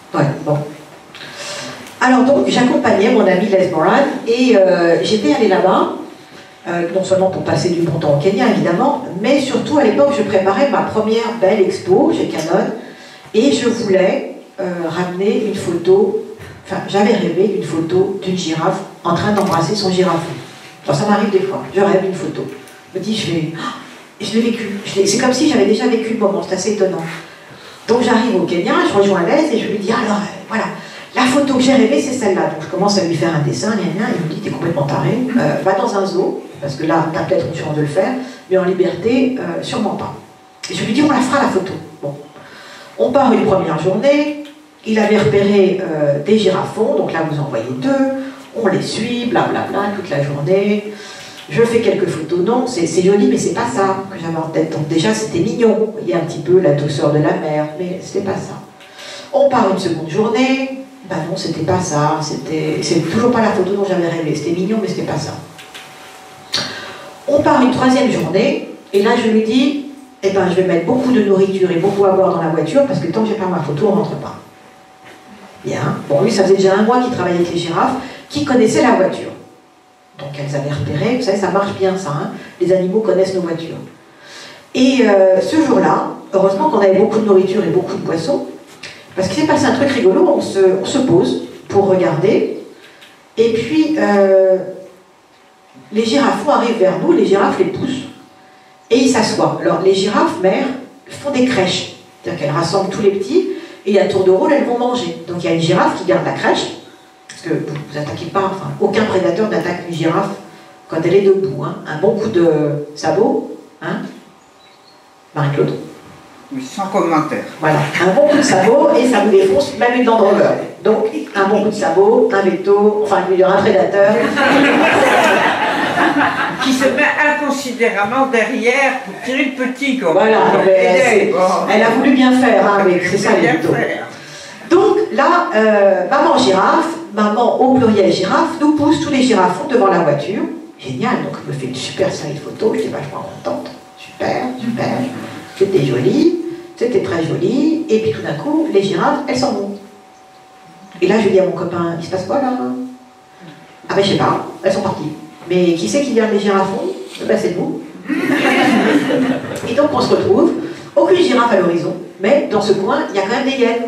Ouais, bon. Alors donc, j'accompagnais mon ami Les Moran et j'étais allée là-bas, non seulement pour passer du bon temps au Kenya, évidemment, mais surtout à l'époque, je préparais ma première belle expo chez Canon et je voulais ramener une photo, enfin, j'avais rêvé d'une photo d'une girafe en train d'embrasser son girafon. Alors, ça m'arrive des fois, je rêve d'une photo. Je me dis, je l'ai vécu. C'est comme si j'avais déjà vécu le moment, c'est assez étonnant. Donc j'arrive au Kenya, je rejoins Les et je lui dis, alors, voilà, la photo que j'ai rêvée, c'est celle-là. Donc je commence à lui faire un dessin, il me dit, t'es complètement taré, va dans un zoo, parce que là, t'as peut-être une chance de le faire, mais en liberté, sûrement pas. Et je lui dis, on la fera la photo. Bon. On part une première journée, il avait repéré des girafons, donc là vous en voyez deux, on les suit, blablabla, toute la journée. Je fais quelques photos, non, c'est joli, mais c'est pas ça que j'avais en tête. Donc déjà, c'était mignon, vous voyez un petit peu la douceur de la mer, mais c'était pas ça. On part une seconde journée, ben non, c'était pas ça, c'est toujours pas la photo dont j'avais rêvé, c'était mignon, mais c'était pas ça. On part une troisième journée, et là je lui dis, eh ben je vais mettre beaucoup de nourriture et beaucoup à boire dans la voiture, parce que tant que j'ai pas ma photo, on rentre pas. Bien, bon lui, ça faisait déjà un mois qu'il travaillait avec les girafes, qui connaissaient la voiture. Donc elles avaient repéré, vous savez, ça marche bien ça, hein, les animaux connaissent nos voitures. Et ce jour-là, heureusement qu'on avait beaucoup de nourriture et beaucoup de boissons, parce qu'il s'est passé un truc rigolo, on se pose pour regarder, et puis les girafons arrivent vers nous, les girafes les poussent, et ils s'assoient. Alors les girafes mères font des crèches, c'est-à-dire qu'elles rassemblent tous les petits, et à tour de rôle, elles vont manger. Donc il y a une girafe qui garde la crèche, parce que vous n'attaquez pas, enfin, aucun prédateur n'attaque une girafe quand elle est debout. Hein. Un bon coup de sabot, hein, Marie-Claude. Oui, sans commentaire. Voilà, un bon coup de sabot et ça vous défonce même une Land Rover. Donc, un bon coup de sabot, un veto, enfin, je veux dire, un prédateur. Qui se met inconsidérément derrière pour tirer le petit, quoi. Voilà, elle a voulu bien faire, hein, mais c'est ça les veto. Donc là, maman girafe, maman au pluriel girafe, nous pousse tous les girafons devant la voiture. Génial, donc elle me fait une super série de photos, j'étais vachement contente. Super, super. C'était joli, c'était très joli. Et puis tout d'un coup, les girafes, elles s'en vont. Et là, je dis à mon copain, il se passe quoi là? Ah ben je sais pas, elles sont parties. Mais qui c'est qui garde les girafons? Ben c'est nous. Et donc on se retrouve, aucune girafe à l'horizon, mais dans ce coin, il y a quand même des hyènes.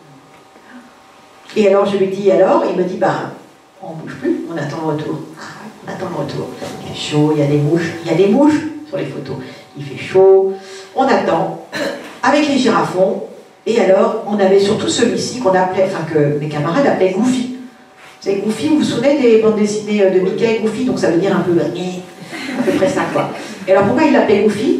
Et alors je lui dis alors, il me dit bah on bouge plus, on attend le retour. On attend le retour. Il fait chaud, il y a des mouches sur les photos. Il fait chaud, on attend avec les girafons. Et alors on avait surtout celui-ci qu'on appelait, enfin que mes camarades appelaient Goofy. Vous savez, Goofy, vous vous souvenez des bandes dessinées de Mickey et Goofy, donc ça veut dire un peu à peu près ça quoi. Et alors pourquoi il l'appelait Goofy?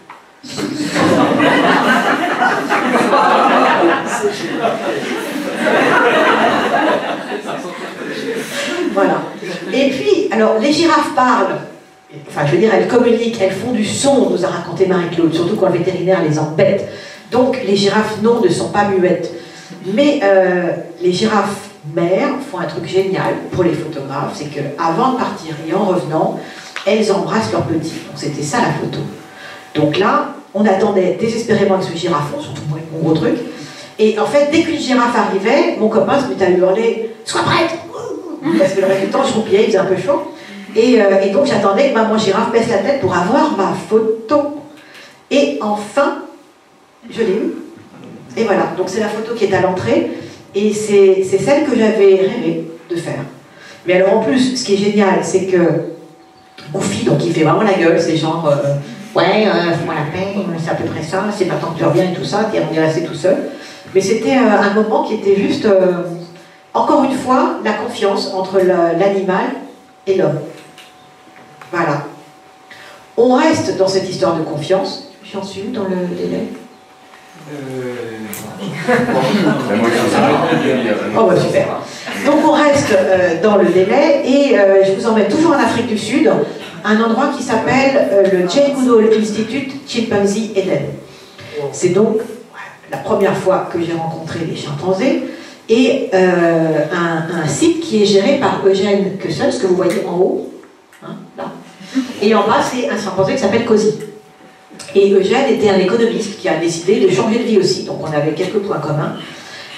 Voilà. Et puis, alors, les girafes parlent, enfin, je veux dire, elles communiquent, elles font du son, nous a raconté Marie-Claude, surtout quand le vétérinaire les embête. Donc, les girafes, non, ne sont pas muettes. Mais les girafes mères font un truc génial pour les photographes, c'est qu'avant de partir et en revenant, elles embrassent leurs petits. Donc, c'était ça la photo. Donc là, on attendait désespérément avec ce girafon, surtout pour mon gros truc. Et en fait, dès qu'une girafe arrivait, mon copain se mettait à hurler « Sois prête !» Parce que le reste du temps, je roupillais, il faisait un peu chaud. Et donc, j'attendais que maman girafe baisse la tête pour avoir ma photo. Et enfin, je l'ai eue. Et voilà, donc c'est la photo qui est à l'entrée. Et c'est celle que j'avais rêvé de faire. Mais alors, en plus, ce qui est génial, c'est que Goofy, donc il fait vraiment la gueule, c'est genre... ouais, fais-moi la paix, c'est à peu près ça, c'est maintenant que tu reviens et tout ça, on est resté tout seul. Mais c'était un moment qui était juste, encore une fois, la confiance entre l'animal et l'homme. Voilà. On reste dans cette histoire de confiance. J'en suis où dans le délai? Oh bah super. Donc on reste dans le délai et je vous emmène toujours en Afrique du Sud, un endroit qui s'appelle le Jane Goodall Institute Chimpanzee Eden. C'est donc la première fois que j'ai rencontré les chimpanzés et un site qui est géré par Eugène Kessel, ce que vous voyez en haut, hein, là. Et en bas c'est un chimpanzé qui s'appelle Cozy. Et Eugène était un économiste qui a décidé de changer de vie aussi, donc on avait quelques points communs.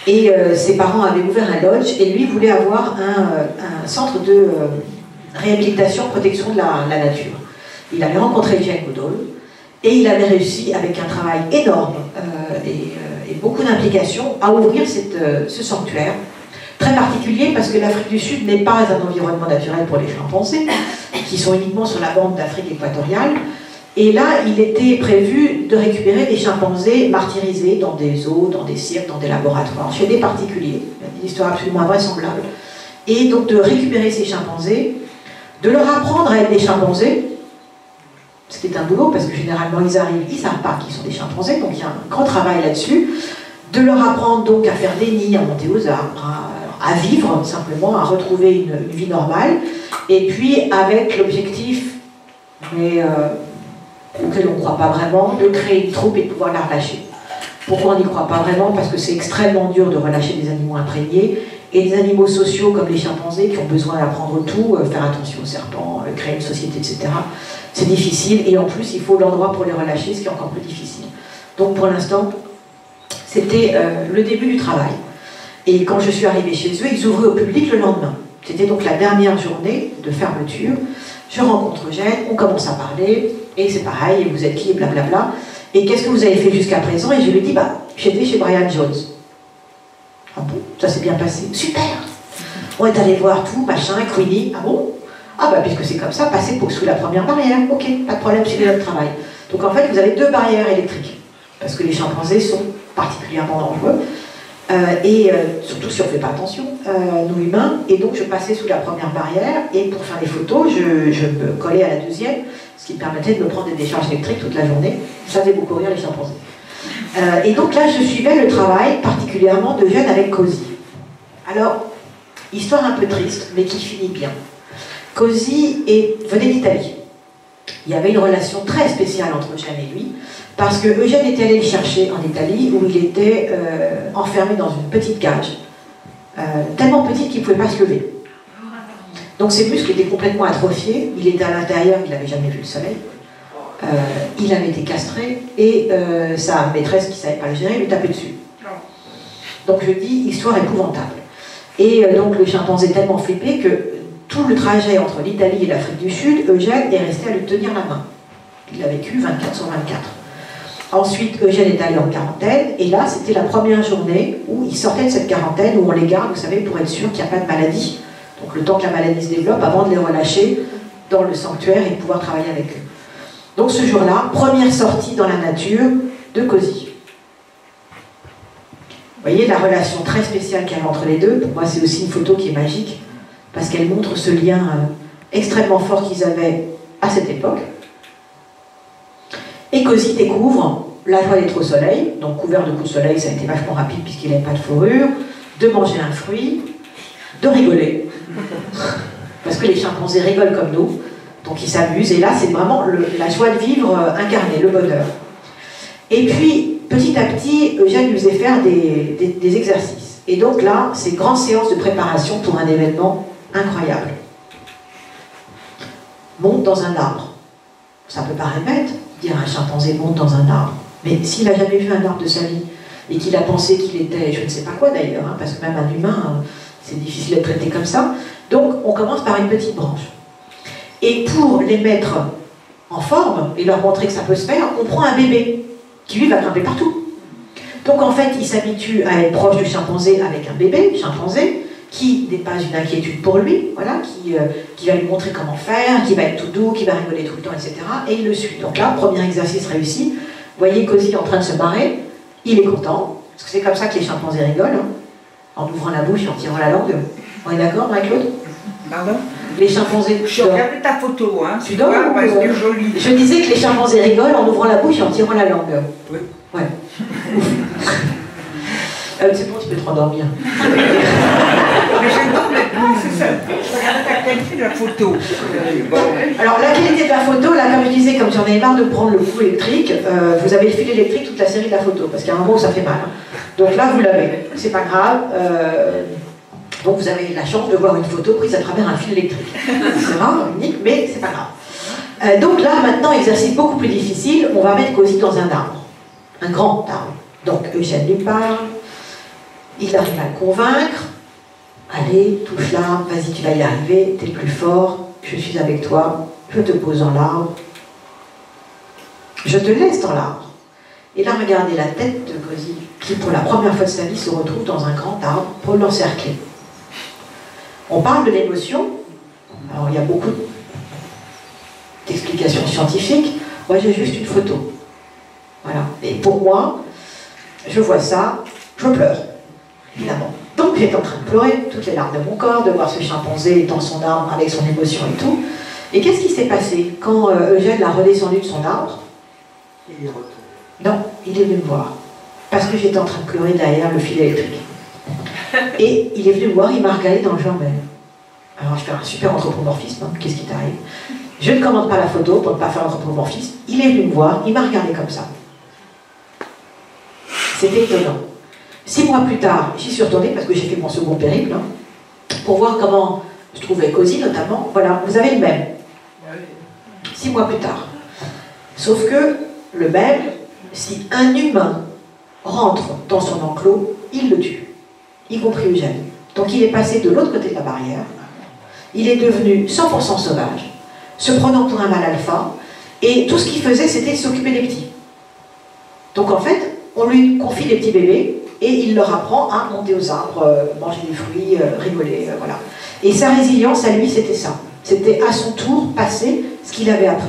Et ses parents avaient ouvert un lodge et lui voulait avoir un centre de réhabilitation, protection de la nature. Il avait rencontré Jane Goodall et il avait réussi, avec un travail énorme et beaucoup d'implication, à ouvrir ce sanctuaire très particulier parce que l'Afrique du Sud n'est pas un environnement naturel pour les chimpanzés, qui sont uniquement sur la bande d'Afrique équatoriale. Et là, il était prévu de récupérer des chimpanzés martyrisés dans des zoos, dans des cirques, dans des laboratoires, chez des particuliers. Une histoire absolument invraisemblable. Et donc de récupérer ces chimpanzés, de leur apprendre à être des chimpanzés, ce qui est un boulot, parce que généralement ils arrivent, ils ne savent pas qu'ils sont des chimpanzés, donc il y a un grand travail là-dessus, de leur apprendre donc à faire des nids, à monter aux arbres, à vivre simplement, à retrouver une vie normale, et puis avec l'objectif, mais auquel on ne croit pas vraiment, de créer une troupe et de pouvoir la relâcher. Pourquoi on n'y croit pas vraiment? Parce que c'est extrêmement dur de relâcher des animaux imprégnés, et des animaux sociaux comme les chimpanzés qui ont besoin d'apprendre tout, faire attention aux serpents, créer une société, etc. C'est difficile, et en plus il faut l'endroit pour les relâcher, ce qui est encore plus difficile. Donc pour l'instant, c'était le début du travail. Et quand je suis arrivée chez eux, ils ouvraient au public le lendemain. C'était donc la dernière journée de fermeture. Je rencontre Jane, on commence à parler, et c'est pareil, et vous êtes qui, et blablabla. Et qu'est-ce que vous avez fait jusqu'à présent? Et je lui dis, bah, j'étais chez Brian Jones. Ah bon? Ça s'est bien passé. Super! On est allé voir tout, machin, Queenie. Ah bon? Ah bah, puisque c'est comme ça, passez sous la première barrière. Ok, pas de problème, suivez notre travail. Donc en fait, vous avez 2 barrières électriques. Parce que les chimpanzés sont particulièrement dangereux. Surtout si on ne fait pas attention, nous humains, et donc je passais sous la première barrière, et pour faire les photos, je me collais à la deuxième, ce qui me permettait de me prendre des décharges électriques toute la journée. Ça faisait beaucoup rire les chimpanzés. Et donc là, je suivais le travail, particulièrement de Jane avec Cozy. Alors, histoire un peu triste, mais qui finit bien. Cozy venait d'Italie. Il y avait une relation très spéciale entre Jane et lui, parce que Eugène était allé le chercher en Italie, où il était enfermé dans une petite cage, tellement petite qu'il ne pouvait pas se lever. Donc ses muscles étaient complètement atrophiés, il était à l'intérieur, il n'avait jamais vu le soleil, il avait été castré, et sa maîtresse, qui ne savait pas le gérer, lui tapait dessus. Donc je dis, histoire épouvantable. Et donc le chimpanzé est tellement flippé que tout le trajet entre l'Italie et l'Afrique du Sud, Eugène est resté à lui tenir la main. Il a vécu 24 sur 24. Ensuite, Eugène est allé en quarantaine, et là, c'était la première journée où il sortait de cette quarantaine, où on les garde, vous savez, pour être sûr qu'il n'y a pas de maladie. Donc le temps que la maladie se développe, avant de les relâcher dans le sanctuaire et de pouvoir travailler avec eux. Donc ce jour-là, première sortie dans la nature de Cozy. Vous voyez la relation très spéciale qu'il y a entre les deux. Pour moi, c'est aussi une photo qui est magique, parce qu'elle montre ce lien extrêmement fort qu'ils avaient à cette époque. Et Cozy découvre la joie d'être au soleil, donc couvert de coups de soleil, ça a été vachement rapide puisqu'il n'avait pas de fourrure, de manger un fruit, de rigoler, parce que les chimpanzés rigolent comme nous, donc ils s'amusent, et là c'est vraiment la joie de vivre incarnée, le bonheur. Et puis, petit à petit, Eugène lui faisait faire des exercices. Et donc là, c'est une grande séance de préparation pour un événement incroyable. Monte dans un arbre. Ça peut paraître bête, dire un chimpanzé monte dans un arbre. Mais s'il n'a jamais vu un arbre de sa vie, et qu'il a pensé qu'il était, je ne sais pas quoi d'ailleurs, hein, parce que même un humain, c'est difficile d'être traité comme ça, donc on commence par une petite branche. Et pour les mettre en forme, et leur montrer que ça peut se faire, on prend un bébé, qui lui va grimper partout. Donc en fait, il s'habitue à être proche du chimpanzé avec un bébé, chimpanzé, qui n'est pas une inquiétude pour lui, voilà, qui va lui montrer comment faire, qui va être tout doux, qui va rigoler tout le temps, etc. Et il le suit. Donc là, premier exercice réussi. Vous voyez Cozy en train de se marrer, il est content, parce que c'est comme ça que les chimpanzés rigolent, hein, en ouvrant la bouche et en tirant la langue. On est d'accord, Marie-Claude? Pardon? Les chimpanzés... Je regardais ta photo, hein. Tu dors ou... parce que jolie. Je disais que les chimpanzés rigolent en ouvrant la bouche et en tirant la langue. Oui. Ouais. C'est bon, tu peux te rendormir. Mais c'est ça. Je regardais la qualité de la photo. Alors la qualité de la photo, là comme je disais, comme j'en ai marre de prendre le coup électrique, vous avez le fil électrique toute la série de la photo, parce qu'il y a un moment où ça fait mal. Hein. Donc là vous l'avez, c'est pas grave. Donc vous avez la chance de voir une photo prise à travers un fil électrique. C'est rare, unique, mais c'est pas grave. Donc là maintenant, exercice beaucoup plus difficile, on va mettre Cozy dans un arbre. Un grand arbre. Donc Eugène lui parle. Il arrive à le convaincre. Allez, touche l'arbre, vas-y, tu vas y arriver, t'es le plus fort, je suis avec toi, je te pose dans l'arbre. Je te laisse dans l'arbre. Et là, regardez la tête de Cozy, qui pour la première fois de sa vie se retrouve dans un grand arbre pour l'encercler. On parle de l'émotion. Alors, il y a beaucoup d'explications scientifiques. Moi, j'ai juste une photo. Voilà. Et pour moi, je vois ça, je pleure, évidemment. Donc, j'étais en train de pleurer, toutes les larmes de mon corps, de voir ce chimpanzé dans son arbre avec son émotion et tout. Et qu'est-ce qui s'est passé quand Eugène l'a redescendu de son arbre? Il est retourné. Non, il est venu me voir. Parce que j'étais en train de pleurer derrière le fil électrique. Et il est venu me voir, il m'a regardé dans le genre, mais... Alors, je fais un super anthropomorphisme, hein. Qu'est-ce qui t'arrive? Je ne commande pas la photo pour ne pas faire l'anthropomorphisme. Il est venu me voir, il m'a regardé comme ça. C'était étonnant. 6 mois plus tard, j'y suis retournée parce que j'ai fait mon second périple, hein, pour voir comment je trouvais Cozy notamment. Voilà, vous avez le même. 6 mois plus tard. Sauf que le même, si un humain rentre dans son enclos, il le tue, y compris Eugène. Donc il est passé de l'autre côté de la barrière, il est devenu 100% sauvage, se prenant pour un mâle alpha, et tout ce qu'il faisait, c'était s'occuper des petits. Donc en fait, on lui confie des petits bébés, et il leur apprend à monter aux arbres, manger des fruits, rigoler, voilà. Et sa résilience, à lui, c'était ça. C'était à son tour passer ce qu'il avait appris.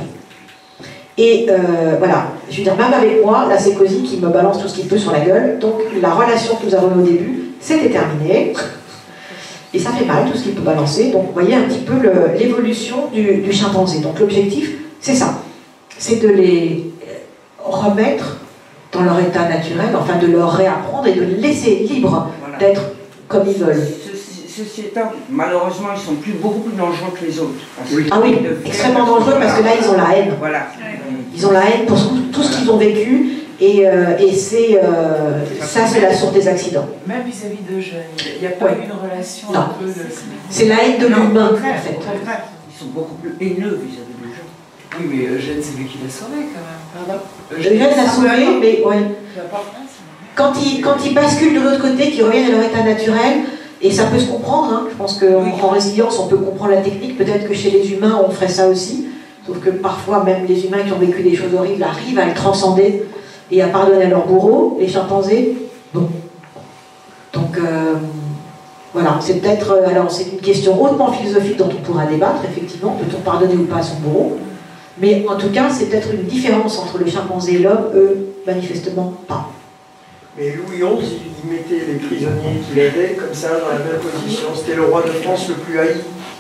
Et voilà, je veux dire, même avec moi, là c'est Cozy qui me balance tout ce qu'il peut sur la gueule, donc la relation que nous avons eue au début, c'était terminé. Et ça fait mal, tout ce qu'il peut balancer. Donc vous voyez un petit peu l'évolution du chimpanzé. Donc l'objectif, c'est ça. C'est de les remettre dans leur état naturel, enfin de leur réapprendre et de les laisser libres d'être comme ils veulent. Ceci étant, malheureusement, ils sont beaucoup plus dangereux que les autres. Ah oui, extrêmement dangereux parce que là, ils ont la haine. Voilà. Ils ont la haine pour tout ce qu'ils ont vécu et ça, c'est la source des accidents. Même vis-à-vis de jeunes, il n'y a pas eu une relation un peu de... C'est la haine de l'humain, en fait. Ils sont beaucoup plus haineux vis-à-vis des gens. Oui, mais Eugène, c'est lui qui l'a sauvé quand même. Pardon. Eugène l'a sauvé, mais ouais. Quand ils basculent de l'autre côté, qu'ils reviennent à leur état naturel, et ça peut se comprendre, hein. Je pense qu'en résilience, on peut comprendre la technique. Peut-être que chez les humains, on ferait ça aussi. Sauf que parfois, même les humains qui ont vécu des choses horribles arrivent à le transcender et à pardonner à leur bourreau. Les chimpanzés, non. Donc, voilà, c'est peut-être... alors, c'est une question hautement philosophique dont on pourra débattre, effectivement. Peut-on pardonner ou pas à son bourreau? Mais en tout cas, c'est peut-être une différence entre les chimpanzés et l'homme. Eux, manifestement, pas. Mais Louis XI, il mettait les prisonniers qu'il avait comme ça dans la même position. C'était le roi de France le plus haï.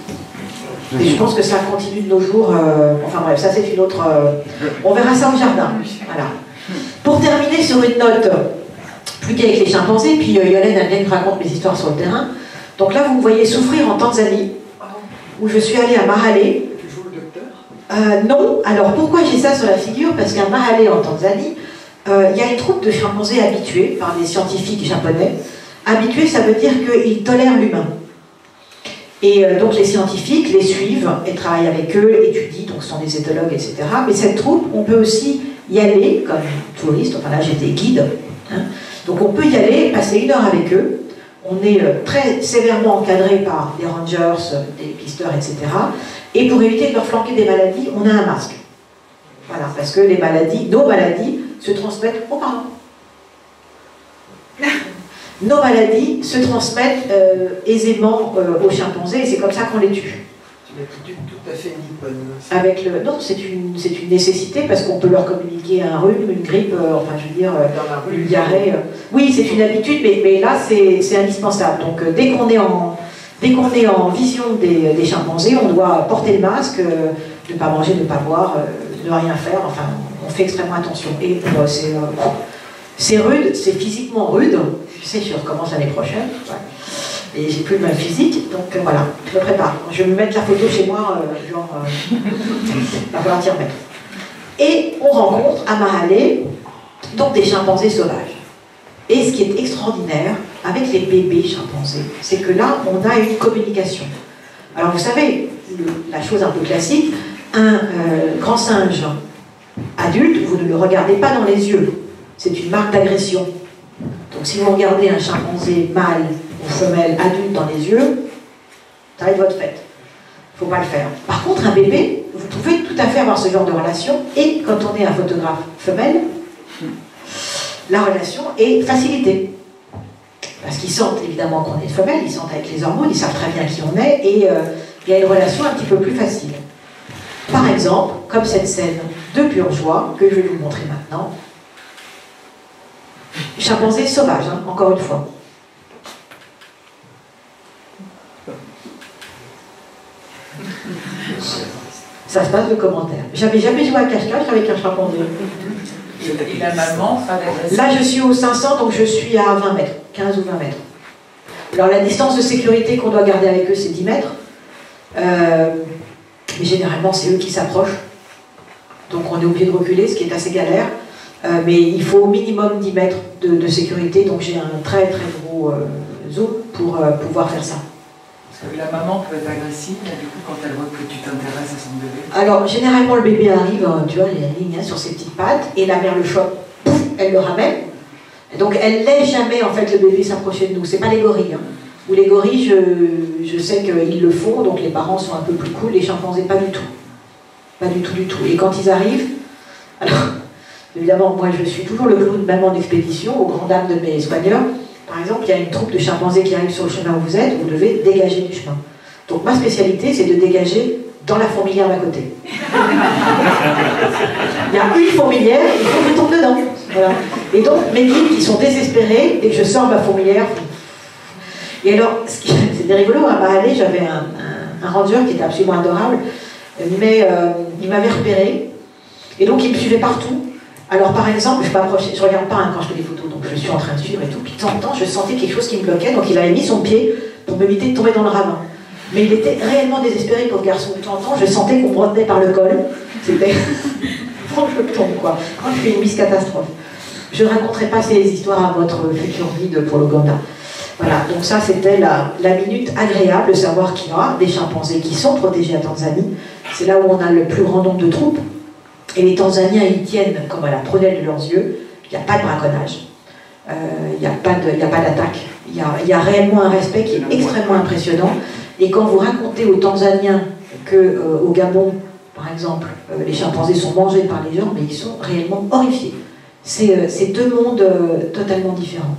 Et je pense que ça continue de nos jours. Enfin bref, ça c'est une autre... on verra ça au jardin. Voilà. Pour terminer sur une note, plus qu'avec les chimpanzés, puis Yolène Alden raconte mes histoires sur le terrain. Donc là, vous me voyez souffrir en Tanzanie, où je suis allée à Mahale. Tu joues le docteur? Non. Alors pourquoi j'ai ça sur la figure? Parce qu'à Mahale en Tanzanie, il y a une troupe de chimpanzés habitués par des scientifiques japonais. Habitués, ça veut dire qu'ils tolèrent l'humain. Et donc les scientifiques les suivent et travaillent avec eux, étudient, donc ce sont des éthologues, etc. Mais cette troupe, on peut aussi y aller comme touriste, enfin là j'étais guide, hein. Donc on peut y aller, passer 1 heure avec eux. On est très sévèrement encadré par des rangers, des pisteurs, etc. Et pour éviter de leur flanquer des maladies, on a un masque. Voilà, parce que les maladies, nos maladies, se transmettent... Oh, pardon. Nos maladies se transmettent aisément aux chimpanzés et c'est comme ça qu'on les tue. Tu n'es plus tout à fait nippone. Avec le... Non, c'est une nécessité parce qu'on peut leur communiquer un rhume, une grippe, enfin je veux dire, une diarrhée. Oui, c'est une habitude, mais là c'est indispensable. Donc dès qu'on est en vision des chimpanzés, on doit porter le masque, ne pas manger, ne pas boire, ne rien faire, enfin on fait extrêmement attention. Et c'est rude, c'est physiquement rude. Je sais, je recommence l'année prochaine. Ouais. Et j'ai plus le même physique, donc voilà, je me prépare. Je vais me mettre la photo chez moi, il va falloir t'y remettre. Et on rencontre à Mahale, donc des chimpanzés sauvages. Et ce qui est extraordinaire avec les bébés chimpanzés, c'est que là, on a une communication. Alors vous savez, la chose un peu classique, un grand singe adulte, vous ne le regardez pas dans les yeux. C'est une marque d'agression. Donc si vous regardez un chimpanzé mâle ou femelle adulte dans les yeux, ça va être votre fête. Il ne faut pas le faire. Par contre, un bébé, vous pouvez tout à fait avoir ce genre de relation, et quand on est un photographe femelle, la relation est facilitée. Parce qu'ils sentent évidemment qu'on est femelle, ils sentent avec les hormones, ils savent très bien qui on est, et il y a une relation un petit peu plus facile. Par exemple, comme cette scène de pure joie, que je vais vous montrer maintenant. Chimpanzé sauvage, hein, encore une fois. Ça se passe de commentaires. J'avais jamais joué à cache-cache avec un chimpanzé. Et la maman, pas d'agression. Là, je suis au 500, donc je suis à 20 mètres, 15 ou 20 mètres. Alors, la distance de sécurité qu'on doit garder avec eux, c'est 10 mètres. Mais généralement, c'est eux qui s'approchent. Donc, on est obligé de reculer, ce qui est assez galère. Mais il faut au minimum 10 mètres de sécurité. Donc, j'ai un très, très gros zoom pour pouvoir faire ça. Parce que la maman peut être agressive, et du coup, quand elle voit que tu t'intéresses à son bébé. Alors, généralement, le bébé arrive, tu vois, il y a une ligne sur ses petites pattes, et la mère le chope, pouf, elle le ramène. Donc, elle laisse jamais, en fait, le bébé s'approcher de nous. C'est pas les gorilles. Hein. Ou les gorilles, je sais qu'ils le font, donc les parents sont un peu plus cool. Les chimpanzés, pas du tout. Pas du tout, du tout. Et quand ils arrivent, alors, évidemment, moi, je suis toujours le clown, même en expédition, aux grandes dames de mes soigneurs. Par exemple, il y a une troupe de chimpanzés qui arrive sur le chemin où vous êtes, vous devez dégager du chemin. Donc ma spécialité, c'est de dégager dans la fourmilière d'à côté. Il y a une fourmilière, il faut que je tombe dedans. Voilà. Et donc mes guides qui sont désespérés, dès que je sors ma fourmilière. Et alors, c'était rigolo, à Mahalé, j'avais un ranger qui était absolument adorable, mais il m'avait repéré, et donc il me suivait partout. Alors par exemple, je regarde pas hein, quand je fais des photos, donc je suis en train de suivre et tout, puis de temps en temps je sentais quelque chose qui me bloquait, donc il avait mis son pied pour m'éviter de tomber dans le ravin. Mais il était réellement désespéré pour le garçon. De temps en temps, je sentais qu'on me retenait par le col. C'était... Franchement, je tombe quoi, quand je fais une mise catastrophe. Je ne raconterai pas ces histoires à votre futur guide pour l'Ouganda. Voilà, donc ça c'était la minute agréable de savoir qu'il y a des chimpanzés qui sont protégés à Tanzanie. C'est là où on a le plus grand nombre de troupes. Et les Tanzaniens, ils tiennent comme à la prunelle de leurs yeux. Il n'y a pas de braconnage. Il n'y a pas d'attaque. Il y a réellement un respect qui est extrêmement impressionnant. Et quand vous racontez aux Tanzaniens qu'au Gabon, par exemple, les chimpanzés sont mangés par les gens, mais ils sont réellement horrifiés. C'est deux mondes totalement différents.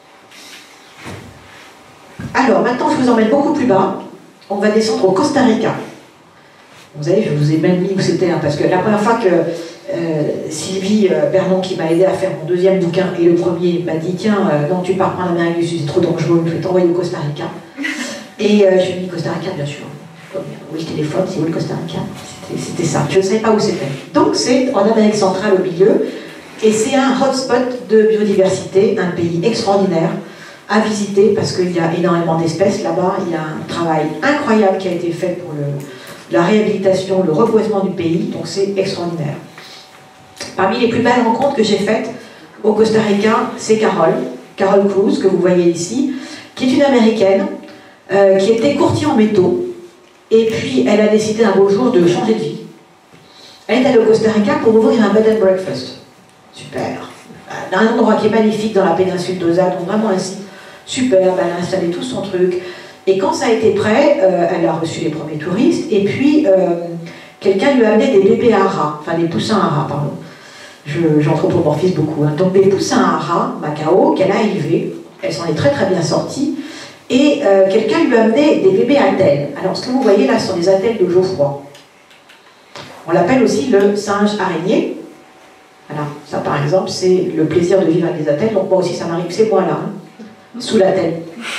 Alors, maintenant, je vous emmène beaucoup plus bas. On va descendre au Costa Rica. Vous savez, je vous ai même mis où c'était, hein, parce que la première fois que Sylvie Bernon, qui m'a aidé à faire mon deuxième bouquin, et le premier m'a dit, tiens, non, tu pars prendre l'Amérique du Sud, c'est trop dangereux, je vais t'envoyer au Costa Rica. Et je lui ai dit, Costa Rica, bien sûr. Oui, le téléphone, c'est où le Costa Rica? C'était ça, je ne savais pas où c'était. Donc c'est en Amérique centrale au milieu, et c'est un hotspot de biodiversité, un pays extraordinaire à visiter, parce qu'il y a énormément d'espèces là-bas, il y a un travail incroyable qui a été fait pour la réhabilitation, le reboisement du pays, donc c'est extraordinaire. Parmi les plus belles rencontres que j'ai faites au Costa Rica, c'est Carol Cruz, que vous voyez ici, qui est une Américaine, qui était courtier en métaux, et puis elle a décidé un beau jour de changer de vie. Elle est allée au Costa Rica pour ouvrir un bed and breakfast. Super. Un endroit qui est magnifique dans la péninsule d'Osa, donc vraiment un site superbe, elle a installé tout son truc. Et quand ça a été prêt, elle a reçu les premiers touristes, et puis quelqu'un lui a amené des bébés à rats, enfin des poussins à rats, pardon. J'anthropomorphise beaucoup. Hein. Donc des poussins à rats, Macao, qu'elle a élevés, elle s'en est très très bien sortie, et quelqu'un lui a amené des bébés attelles. Alors ce que vous voyez là, ce sont des attelles de Geoffroy. On l'appelle aussi le singe araignée. Voilà, ça par exemple, c'est le plaisir de vivre avec des attelles, donc moi aussi ça m'arrive, c'est moi là, hein, sous l'attelle.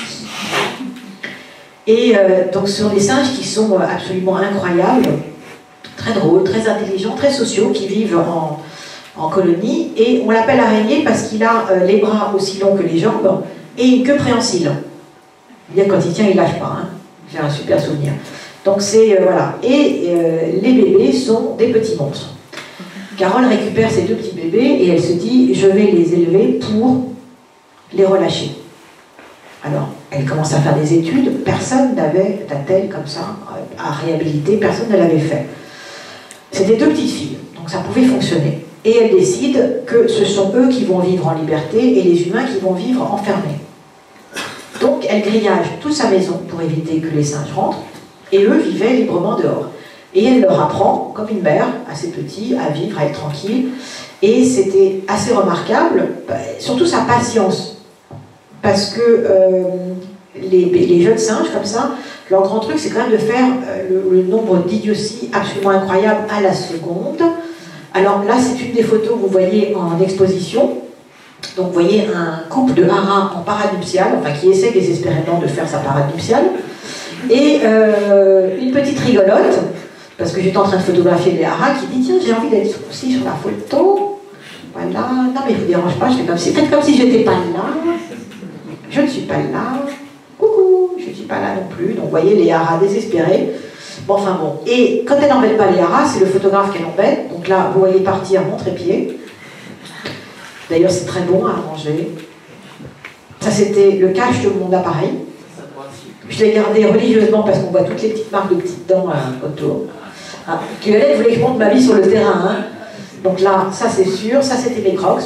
Et donc ce sont des singes qui sont absolument incroyables, très drôles, très intelligents, très sociaux, qui vivent en colonie, et on l'appelle araignée parce qu'il a les bras aussi longs que les jambes, et une queue préhensile. Bien quand il tient, il lâche pas, hein. J'ai un super souvenir. Donc c'est, voilà, et les bébés sont des petits monstres. Carole récupère ces deux petits bébés, et elle se dit, je vais les élever pour les relâcher. Alors, elle commence à faire des études, personne n'avait d'attelle comme ça à réhabiliter, personne ne l'avait fait. C'était deux petites filles, donc ça pouvait fonctionner. Et elle décide que ce sont eux qui vont vivre en liberté et les humains qui vont vivre enfermés. Donc elle grillage toute sa maison pour éviter que les singes rentrent, et eux vivaient librement dehors. Et elle leur apprend, comme une mère, assez petit, à vivre, à être tranquille. Et c'était assez remarquable, surtout sa patience. Parce que les jeunes singes, comme ça, leur grand truc, c'est quand même de faire le nombre d'idioties absolument incroyables à la seconde. Alors là, c'est une des photos que vous voyez en exposition. Donc vous voyez un couple de haras en parade nuptiale, enfin qui essaie désespérément de faire sa parade nuptiale. Et une petite rigolote, parce que j'étais en train de photographier les haras, qui dit tiens, j'ai envie d'être aussi sur la photo. Voilà, non mais je ne vous dérange pas, je fais comme si, faites comme si je n'étais pas là. Je ne suis pas là. Coucou, je ne suis pas là non plus. Donc vous voyez les haras désespérés. Bon, enfin bon. Et quand elle n'embête pas les haras, c'est le photographe qui embête. Donc là, vous voyez partir mon trépied. D'ailleurs, c'est très bon à manger. Ça, c'était le cache de mon appareil. Je l'ai gardé religieusement parce qu'on voit toutes les petites marques de petites dents autour. Ah, Violette voulait que je monte ma vie sur le terrain. Hein. Donc là, ça c'est sûr. Ça, c'était mes crocs.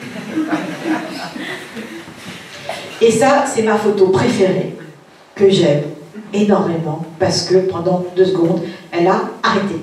Et ça, c'est ma photo préférée, que j'aime énormément, parce que pendant 2 secondes, elle a arrêté.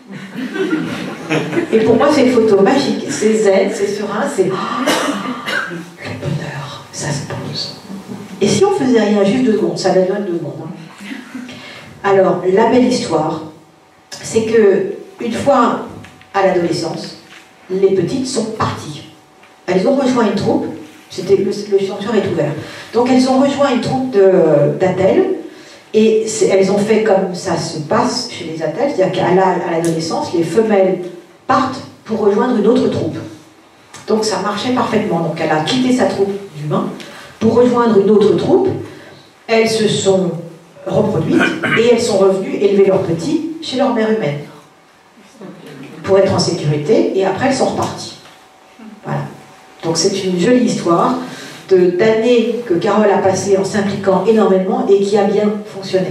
Et pour moi, c'est une photo magique. C'est zen, c'est serein, c'est... Oh, le bonheur, ça se pose. Et si on faisait rien, juste 2 secondes, ça donne 2 secondes. Hein. Alors, la belle histoire, c'est que une fois à l'adolescence, les petites sont parties. Elles ont rejoint une troupe. C'était le sanctuaire est ouvert. Donc elles ont rejoint une troupe d'attelles et elles ont fait comme ça se passe chez les attelles, c'est-à-dire qu'à l'adolescence, les femelles partent pour rejoindre une autre troupe. Donc ça marchait parfaitement. Donc elle a quitté sa troupe d'humains pour rejoindre une autre troupe. Elles se sont reproduites et elles sont revenues élever leurs petits chez leur mère humaine pour être en sécurité et après elles sont reparties. Voilà. Donc c'est une jolie histoire d'années que Carole a passées en s'impliquant énormément et qui a bien fonctionné.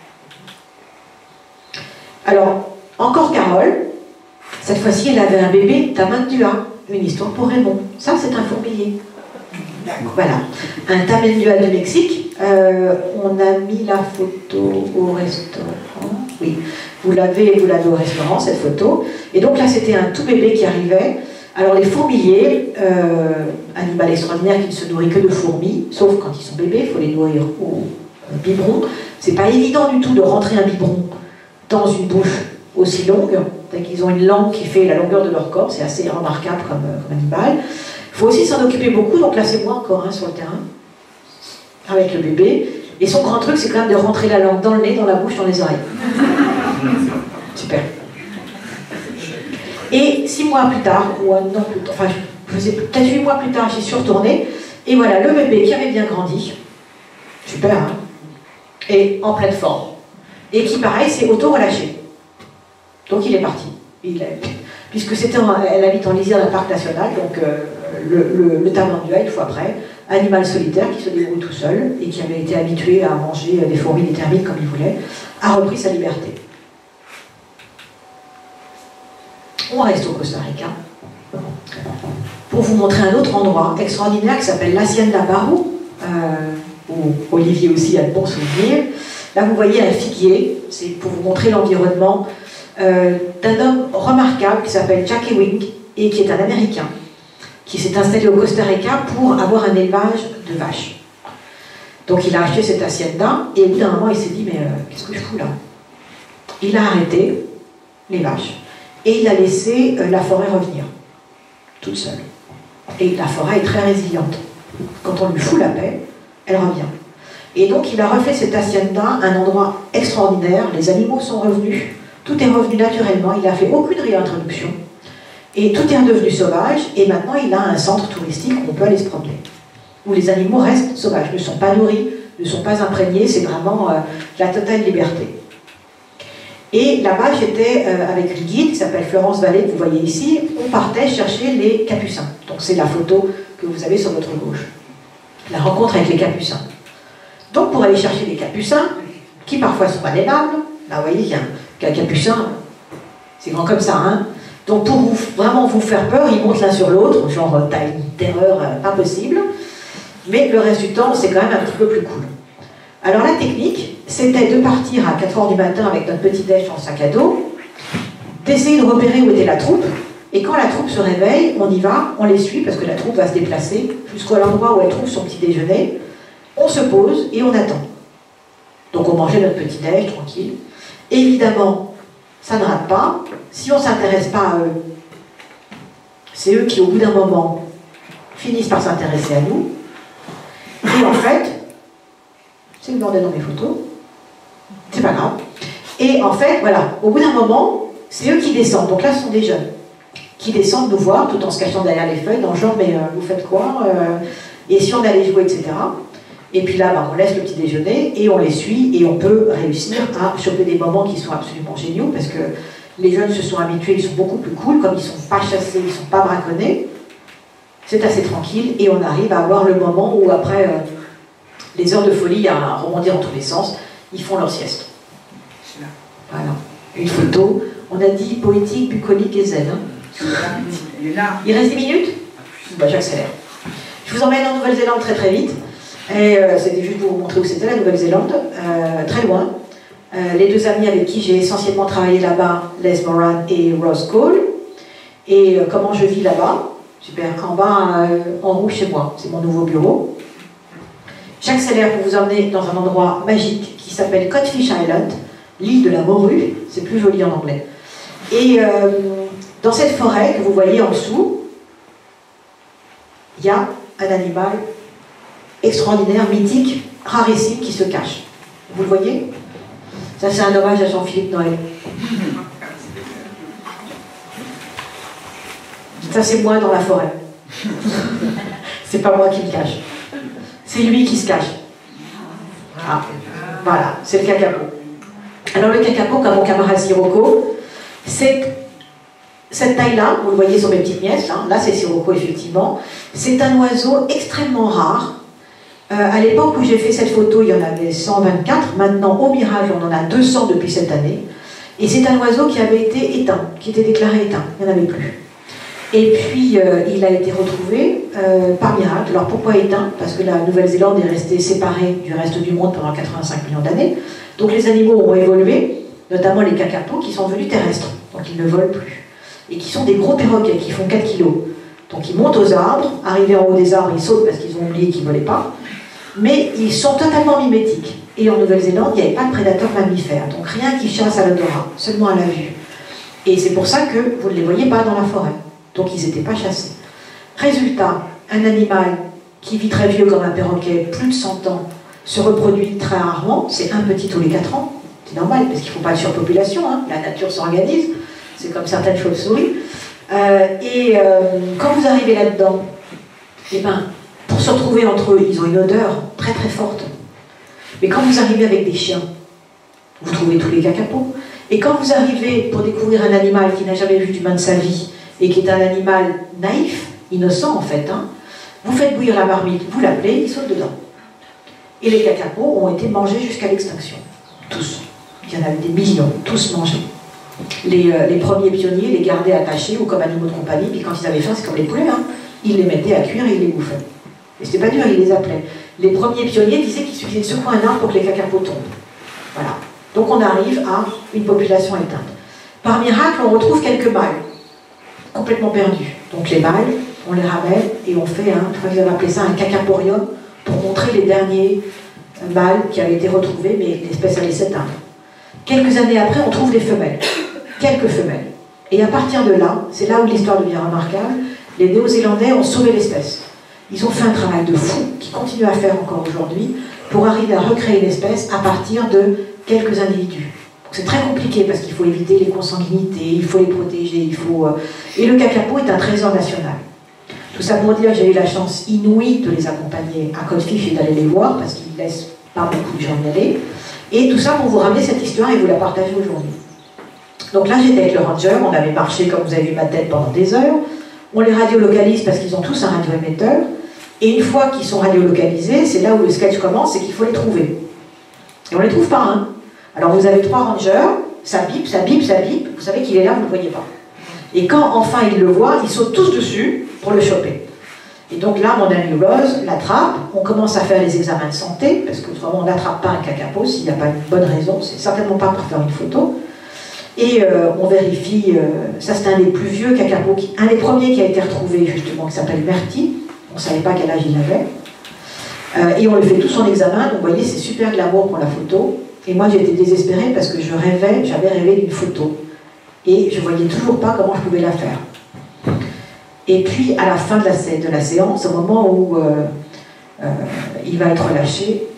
Alors, encore Carole, cette fois-ci elle avait un bébé Tamandua, une histoire pour Raymond. Ça c'est un fourmilier. Voilà, un Tamandua de Mexique. On a mis la photo au restaurant. Oui, vous l'avez au restaurant cette photo. Et donc là c'était un tout bébé qui arrivait. Alors les fourmiliers, animal extraordinaire qui ne se nourrit que de fourmis, sauf quand ils sont bébés, il faut les nourrir au biberon. C'est pas évident du tout de rentrer un biberon dans une bouche aussi longue, qu'ils ont une langue qui fait la longueur de leur corps, c'est assez remarquable comme animal. Il faut aussi s'en occuper beaucoup, donc là c'est moi encore hein, sur le terrain, avec le bébé. Et son grand truc c'est quand même de rentrer la langue dans le nez, dans la bouche, dans les oreilles. Super. Et 6 mois plus tard, ou un an plus tard, enfin, peut-être 8 mois plus tard, j'y suis retournée, et voilà, le bébé qui avait bien grandi, super, hein, et en pleine forme, et qui, pareil, s'est auto-relâché. Donc il est parti. Puisque elle habite en lisière d'un parc national, donc le Tamandua, une fois après, animal solitaire qui se débrouille tout seul, et qui avait été habitué à manger des fourmis, des termites comme il voulait, a repris sa liberté. On reste au Costa Rica pour vous montrer un autre endroit extraordinaire qui s'appelle l'Hacienda Baru, où Olivier aussi a de bons souvenirs. Là, vous voyez un figuier, c'est pour vous montrer l'environnement d'un homme remarquable qui s'appelle Jack Ewing et qui est un Américain qui s'est installé au Costa Rica pour avoir un élevage de vaches. Donc il a acheté cette hacienda et au bout d'un moment il s'est dit mais qu'est-ce que je fous là? Il a arrêté les vaches. Et il a laissé la forêt revenir, toute seule. Et la forêt est très résiliente. Quand on lui fout la paix, elle revient. Et donc il a refait cette hacienda, un endroit extraordinaire, les animaux sont revenus, tout est revenu naturellement, il n'a fait aucune réintroduction, et tout est redevenu sauvage, et maintenant il a un centre touristique où on peut aller se promener, où les animaux restent sauvages, ne sont pas nourris, ne sont pas imprégnés, c'est vraiment la totale liberté. Et là-bas, j'étais avec une guide qui s'appelle Florence Vallée, que vous voyez ici. On partait chercher les capucins. Donc c'est la photo que vous avez sur votre gauche. La rencontre avec les capucins. Donc pour aller chercher les capucins, qui parfois sont pas aimables, là vous voyez, il y a un capucin, c'est grand comme ça, hein. Donc pour vraiment vous faire peur, ils montent l'un sur l'autre, genre t'as une terreur pas possible. Mais le reste du temps, c'est quand même un petit peu plus cool. Alors la technique, c'était de partir à 4h du matin avec notre petit déj en sac à dos, d'essayer de repérer où était la troupe, et quand la troupe se réveille, on y va, on les suit, parce que la troupe va se déplacer jusqu'à l'endroit où elle trouve son petit déjeuner, on se pose et on attend. Donc on mangeait notre petit déj, tranquille. Évidemment, ça ne rate pas. Si on ne s'intéresse pas à eux, c'est eux qui, au bout d'un moment, finissent par s'intéresser à nous. Et en fait, c'est le bordel dans mes photos, c'est pas grave. Et en fait, voilà, au bout d'un moment, c'est eux qui descendent. Donc là, ce sont des jeunes qui descendent nous voir tout en se cachant derrière les feuilles, dans le genre, mais vous faites quoi et si on allait jouer, etc. Et puis là, bah, on laisse le petit déjeuner et on les suit et on peut réussir à choper des moments qui sont absolument géniaux parce que les jeunes se sont habitués, ils sont beaucoup plus cool, comme ils ne sont pas chassés, ils ne sont pas braconnés. C'est assez tranquille et on arrive à avoir le moment où après les heures de folie à rebondir en tous les sens, ils font leur sieste. Voilà, une photo. On a dit poétique, bucolique et zen. Hein. Il reste 10 minutes? Bah, j'accélère. Je vous emmène en Nouvelle-Zélande très très vite. Et c'était juste pour vous montrer où c'était la Nouvelle-Zélande, très loin. Les deux amis avec qui j'ai essentiellement travaillé là-bas, Les Moran et Rose Cole. Et comment je vis là-bas? Super, en bas, en rouge chez moi, c'est mon nouveau bureau. J'accélère pour vous emmener dans un endroit magique qui s'appelle Codfish Island, l'île de la morue, c'est plus joli en anglais. Et dans cette forêt que vous voyez en dessous, il y a un animal extraordinaire, mythique, rarissime qui se cache. Vous le voyez? Ça c'est un hommage à Jean-Philippe Noël. Ça c'est moi dans la forêt. C'est pas moi qui le cache. C'est lui qui se cache. Ah, voilà, c'est le kakapo. Alors le kakapo, comme mon camarade Sirocco, c'est cette taille-là, vous le voyez sur mes petites mièces, hein, là c'est Sirocco effectivement, c'est un oiseau extrêmement rare. À l'époque où j'ai fait cette photo, il y en avait 124, maintenant au Mirage on en a 200 depuis cette année, et c'est un oiseau qui avait été éteint, qui était déclaré éteint, il n'y en avait plus. Et puis il a été retrouvé par miracle. Alors pourquoi éteint? Parce que la Nouvelle-Zélande est restée séparée du reste du monde pendant 85 millions d'années, donc les animaux ont évolué, notamment les kakapos qui sont devenus terrestres, donc ils ne volent plus. Et qui sont des gros perroquets qui font 4 kilos. Donc ils montent aux arbres, arrivés en haut des arbres, ils sautent parce qu'ils ont oublié qu'ils ne volaient pas, mais ils sont totalement mimétiques. Et en Nouvelle-Zélande, il n'y avait pas de prédateurs mammifères, donc rien qui chasse à l'odorat, seulement à la vue. Et c'est pour ça que vous ne les voyez pas dans la forêt. Donc ils n'étaient pas chassés. Résultat, un animal qui vit très vieux comme un perroquet, plus de 100 ans, se reproduit très rarement, c'est un petit tous les 4 ans, c'est normal, parce qu'il ne faut pas de surpopulation, hein. La nature s'organise. C'est comme certaines chauves-souris. Quand vous arrivez là-dedans, eh ben, pour se retrouver entre eux, ils ont une odeur très très forte. Mais quand vous arrivez avec des chiens, vous trouvez tous les kakapos. Et quand vous arrivez pour découvrir un animal qui n'a jamais vu d'humain de sa vie, et qui est un animal naïf, innocent en fait, hein, vous faites bouillir la marmite, vous l'appelez, il saute dedans. Et les kakapos ont été mangés jusqu'à l'extinction. Tous. Il y en avait des millions, tous mangés. Les premiers pionniers les gardaient attachés ou comme animaux de compagnie, puis quand ils avaient faim, c'est comme les poulets, hein, ils les mettaient à cuire et ils les bouffaient. Et c'était pas dur, ils les appelaient. Les premiers pionniers disaient qu'il suffisait de secouer un arbre pour que les kakapos tombent. Voilà. Donc on arrive à une population éteinte. Par miracle, on retrouve quelques mâles, complètement perdus. Donc les mâles, on les ramène et on fait, je crois qu'ils avaient appelé ça un kakaporium, pour montrer les derniers mâles qui avaient été retrouvés, mais l'espèce allait s'éteindre. Quelques années après, on trouve les femelles. Quelques femelles. Et à partir de là, c'est là où l'histoire devient remarquable, les Néo-Zélandais ont sauvé l'espèce. Ils ont fait un travail de fou, qui continue à faire encore aujourd'hui, pour arriver à recréer une espèce à partir de quelques individus. C'est très compliqué parce qu'il faut éviter les consanguinités, il faut les protéger, il faut... Et le kakapo est un trésor national. Tout ça pour dire que j'ai eu la chance inouïe de les accompagner à Codfish et d'aller les voir, parce qu'ils ne laissent pas beaucoup de gens y aller. Et tout ça pour vous ramener cette histoire et vous la partager aujourd'hui. Donc là, j'étais avec le ranger, on avait marché, comme vous avez vu ma tête, pendant des heures. On les radiolocalise parce qu'ils ont tous un radioémetteur. Et une fois qu'ils sont radiolocalisés, c'est là où le sketch commence, c'est qu'il faut les trouver. Et on ne les trouve pas un. Alors vous avez 3 rangers, ça bip, ça bip, ça bip, vous savez qu'il est là, vous ne le voyez pas. Et quand enfin ils le voient, ils sautent tous dessus pour le choper. Et donc là, mon ami Rose l'attrape, on commence à faire les examens de santé, parce que vraiment on n'attrape pas un kakapo s'il n'y a pas une bonne raison, c'est certainement pas pour faire une photo. Et on vérifie, ça c'est un des plus vieux kakapos, un des premiers qui a été retrouvé justement, qui s'appelle Merti, on ne savait pas quel âge il avait. Et on lui fait tout son examen, donc vous voyez c'est super glamour pour la photo. Et moi j'étais désespérée parce que j'avais rêvé d'une photo. Et je ne voyais toujours pas comment je pouvais la faire. Et puis, à la fin de la séance, au moment où il va être relâché,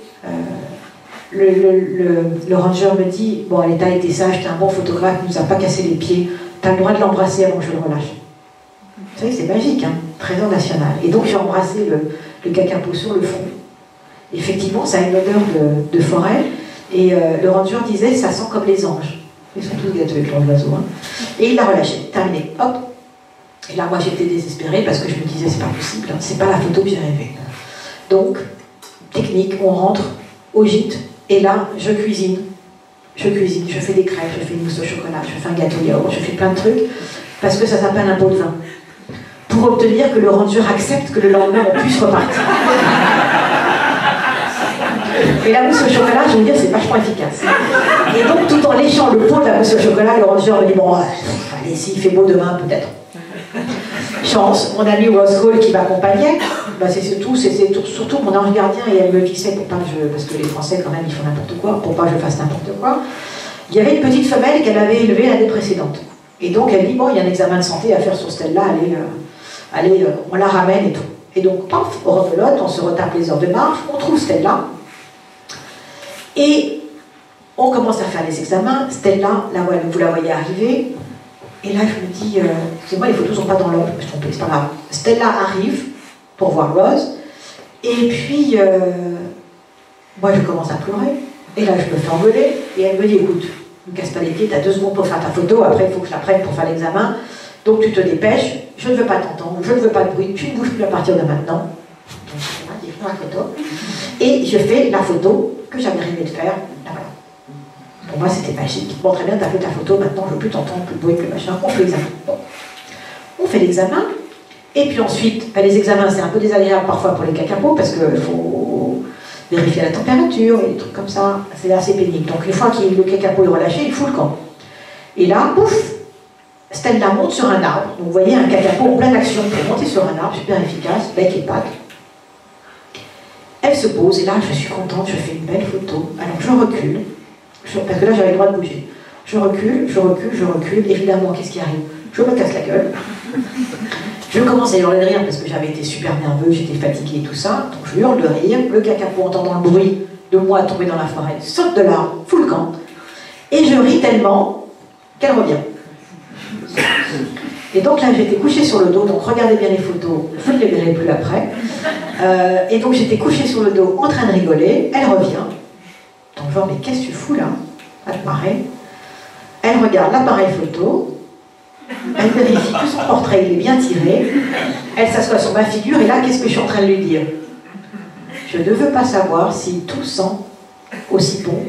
le ranger me dit « Bon, allez, t'as été sage, t'es un bon photographe, il ne nous a pas cassé les pieds, t'as le droit de l'embrasser avant que je le relâche. » Vous savez, c'est magique, hein, trésor national. Et donc, j'ai embrassé le kakapo sur le front. Effectivement, ça a une odeur de forêt. Et le ranger disait « Ça sent comme les anges. » Ils sont tous gâteux avec l'oiseau. Hein. Et il l'a relâché, terminé, hop. Et là, moi, j'étais désespérée parce que je me disais, c'est pas possible, hein, c'est pas la photo que j'ai rêvée. Donc, technique, on rentre au gîte, et là, je cuisine, je fais des crêpes, je fais une mousse au chocolat, je fais un gâteau yaourt, je fais plein de trucs, parce que ça s'appelle un pot de vin. Pour obtenir que le ranger accepte que le lendemain, on puisse repartir. Et la mousse au chocolat, je vais vous dire, c'est vachement efficace. Et donc, tout en léchant le pot de la mousse au chocolat, le ranger me dit, bon, allez, s'il fait beau demain, peut-être. Chance, mon ami Rose Hall qui m'accompagnait, bah c'est surtout mon ange gardien, et elle me fixait pour pas que parce que les Français quand même ils font n'importe quoi, pour pas que je fasse n'importe quoi. Il y avait une petite femelle qu'elle avait élevée l'année précédente. Et donc elle dit, bon, il y a un examen de santé à faire sur Stella, allez, on la ramène et tout. Et donc, paf, au rebelote, on se retape les heures de marche, on trouve Stella, et on commence à faire les examens. Stella, là, vous la voyez arriver. Et là, je me dis, excusez-moi, les photos ne sont pas dans l'ordre, je me suis trompée, c'est pas grave. Stella arrive pour voir Rose, et puis, moi, je commence à pleurer, et là, je me fais engueuler, et elle me dit, écoute, ne me casse pas les pieds, tu as 2 secondes pour faire ta photo, après, il faut que je la prenne pour faire l'examen, donc tu te dépêches, je ne veux pas t'entendre, je ne veux pas de bruit, tu ne bouges plus à partir de maintenant. Donc, j'ai fait la photo, et je fais la photo que j'avais rêvé de faire, là, voilà. Pour moi, c'était magique. Bon, très bien, t'as fait ta photo, maintenant je ne veux plus t'entendre, plus de bruit, plus machin. On fait l'examen. Bon. On fait l'examen, et puis ensuite, les examens, c'est un peu désagréable parfois pour les kakapos, parce qu'il faut vérifier la température et des trucs comme ça. C'est assez pénible. Donc, une fois que le kakapo est relâché, il fout le camp. Et là, pouf, Stella monte sur un arbre. Donc, vous voyez un kakapo en pleine action pour monter sur un arbre, super efficace, bec et pattes. Elle se pose, et là, je suis contente, je fais une belle photo. Alors, je recule. Parce que là, j'avais le droit de bouger. Je recule, évidemment, qu'est-ce qui arrive? Je me casse la gueule. Je commence à hurler de rire parce que j'avais été super nerveux, j'étais fatiguée et tout ça. Donc je hurle de rire, le kakapo entendant le bruit de moi tomber dans la forêt, saute de l'arbre, fout le camp. Et je ris tellement qu'elle revient. Et donc là, j'étais couchée sur le dos, donc regardez bien les photos, vous ne les verrez plus après. Et donc j'étais couchée sur le dos en train de rigoler, elle revient. Donc genre, mais qu'est-ce que tu fous là? Elle paraît. Elle regarde l'appareil photo, elle vérifie que son portrait il est bien tiré, elle s'assoit sur ma figure, et là, qu'est-ce que je suis en train de lui dire? Je ne veux pas savoir si tout sent aussi bon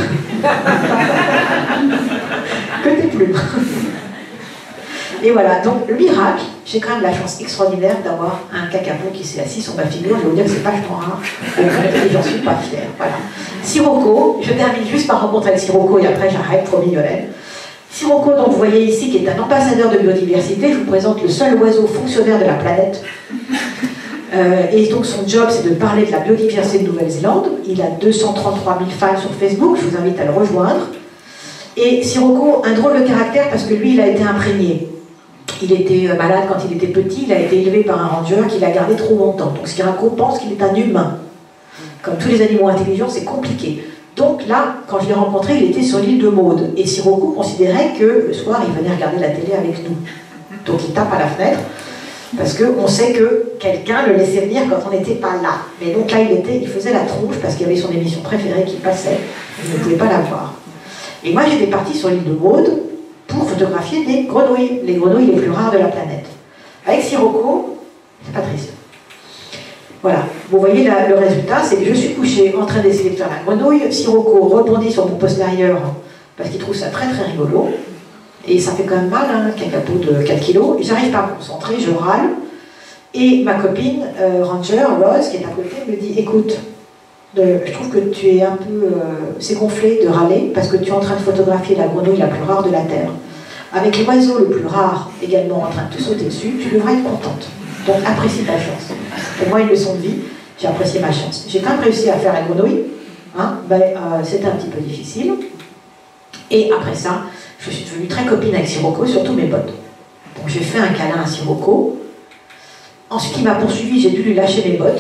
que tes plumes. Et voilà, donc le miracle, j'ai quand même la chance extraordinaire d'avoir un kakapo qui s'est assis sur ma figure. Je vais vous dire que c'est vachement rare, et j'en suis pas fière. Voilà. Sirocco, je termine juste par rencontrer avec Sirocco et après j'arrête, promis Yolène. Sirocco, donc vous voyez ici, qui est un ambassadeur de biodiversité, je vous présente le seul oiseau fonctionnaire de la planète. Et donc son job, c'est de parler de la biodiversité de Nouvelle-Zélande. Il a 233 000 fans sur Facebook, je vous invite à le rejoindre. Et Sirocco, un drôle de caractère parce que lui, il a été imprégné. Il était malade quand il était petit, il a été élevé par un ranger qui l'a gardé trop longtemps. Donc Sirocco pense qu'il est un humain. Comme tous les animaux intelligents, c'est compliqué. Donc là, quand je l'ai rencontré, il était sur l'île de Maud. Et Sirocco considérait que le soir, il venait regarder la télé avec nous. Donc il tape à la fenêtre, parce qu'on sait que quelqu'un le laissait venir quand on n'était pas là. Mais donc là, il faisait la tronche, parce qu'il y avait son émission préférée qui passait. Il ne pouvait pas la voir. Et moi, j'étais partie sur l'île de Maud pour photographier des grenouilles, les grenouilles les plus rares de la planète. Avec Sirocco, c'est pas triste. Voilà, vous voyez le résultat, c'est que je suis couchée en train d'essayer de faire la grenouille. Sirocco rebondit sur mon postérieur parce qu'il trouve ça très très rigolo. Et ça fait quand même mal, hein, qu'un capot de 4 kilos. Et j'arrive pas à me concentrer, je râle. Et ma copine, Ranger, Rose, qui est à côté, me dit, écoute, je trouve que tu es un peu c'est gonflé de râler parce que tu es en train de photographier la grenouille la plus rare de la Terre. Avec l'oiseau le plus rare également en train de te sauter dessus, tu devrais être contente. Donc apprécie ta chance. Pour moi, une leçon de vie, j'ai apprécié ma chance. J'ai quand même réussi à faire la grenouille, hein, c'était un petit peu difficile. Et après ça, je suis devenue très copine avec Sirocco, surtout mes potes. Donc j'ai fait un câlin à Sirocco. Ensuite, il m'a poursuivi, j'ai dû lui lâcher mes bottes.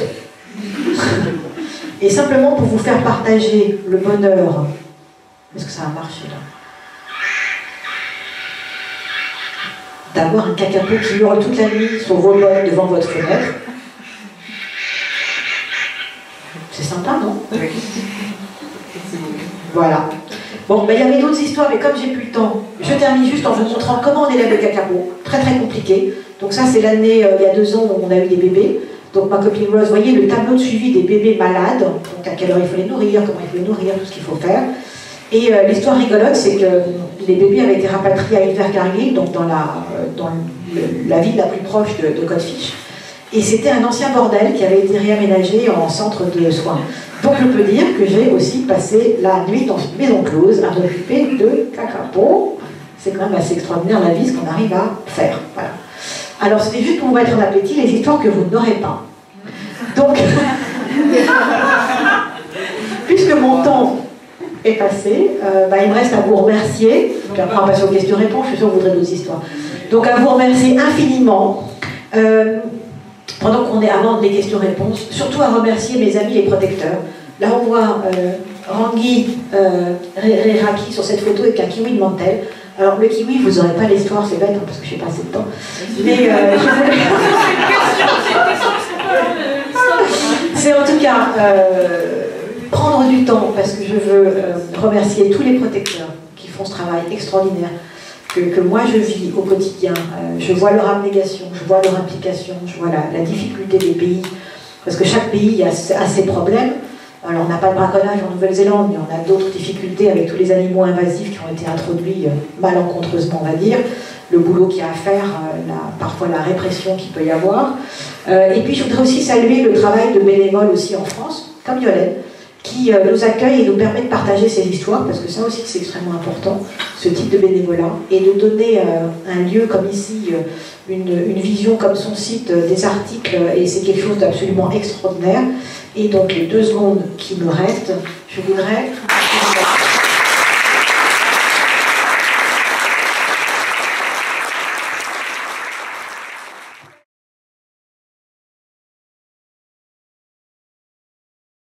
Et simplement pour vous faire partager le bonheur, est-ce que ça a marché là? D'avoir un kakapo qui hurle toute la nuit sur vos bottes devant votre fenêtre. C'est sympa, non? Voilà. Bon, ben, il y avait d'autres histoires, mais comme j'ai plus le temps, je termine juste en vous montrant comment on élève le kakapo. Très très compliqué. Donc ça, c'est l'année, il y a 2 ans, où on a eu des bébés. Donc ma copine Rose, vous voyez le tableau de suivi des bébés malades, donc à quelle heure il faut les nourrir, comment il faut les nourrir, tout ce qu'il faut faire. Et l'histoire rigolote, c'est que les bébés avaient été rapatriés à Invercargill, donc dans la ville la plus proche de Codfish. Et c'était un ancien bordel qui avait été réaménagé en centre de soins. Donc je peux dire que j'ai aussi passé la nuit dans une maison close à m'occuper de kakapo. C'est quand même assez extraordinaire la vie, ce qu'on arrive à faire. Voilà. Alors c'était juste pour vous mettre en appétit les histoires que vous n'aurez pas. Donc, puisque mon temps est passé, il me reste à vous remercier. Puis après on va passer aux questions-réponses, je suis sûre que vous voudrez d'autres histoires. Donc à vous remercier infiniment. Pendant qu'on est avant les questions-réponses, surtout à remercier mes amis les protecteurs. Là on voit Rangui Reraki sur cette photo avec un kiwi de mantel. Alors le kiwi, vous n'aurez pas l'histoire, c'est bête hein, parce que je n'ai pas assez de temps. Mais c'est en tout cas prendre du temps parce que je veux remercier tous les protecteurs qui font ce travail extraordinaire que moi je vis au quotidien. Je vois leur abnégation, je vois leur implication, je vois la difficulté des pays. Parce que chaque pays a ses problèmes. Alors on n'a pas de braconnage en Nouvelle-Zélande, mais on a d'autres difficultés avec tous les animaux invasifs qui ont été introduits malencontreusement, on va dire, le boulot qu'il y a à faire, parfois la répression qu'il peut y avoir. Et puis je voudrais aussi saluer le travail de bénévoles aussi en France, comme Yolène, qui nous accueille et nous permet de partager ces histoires, parce que ça aussi c'est extrêmement important, ce type de bénévolat, et de donner un lieu comme ici, une vision comme son site, des articles, et c'est quelque chose d'absolument extraordinaire. Et donc les 2 secondes qui me restent, je voudrais...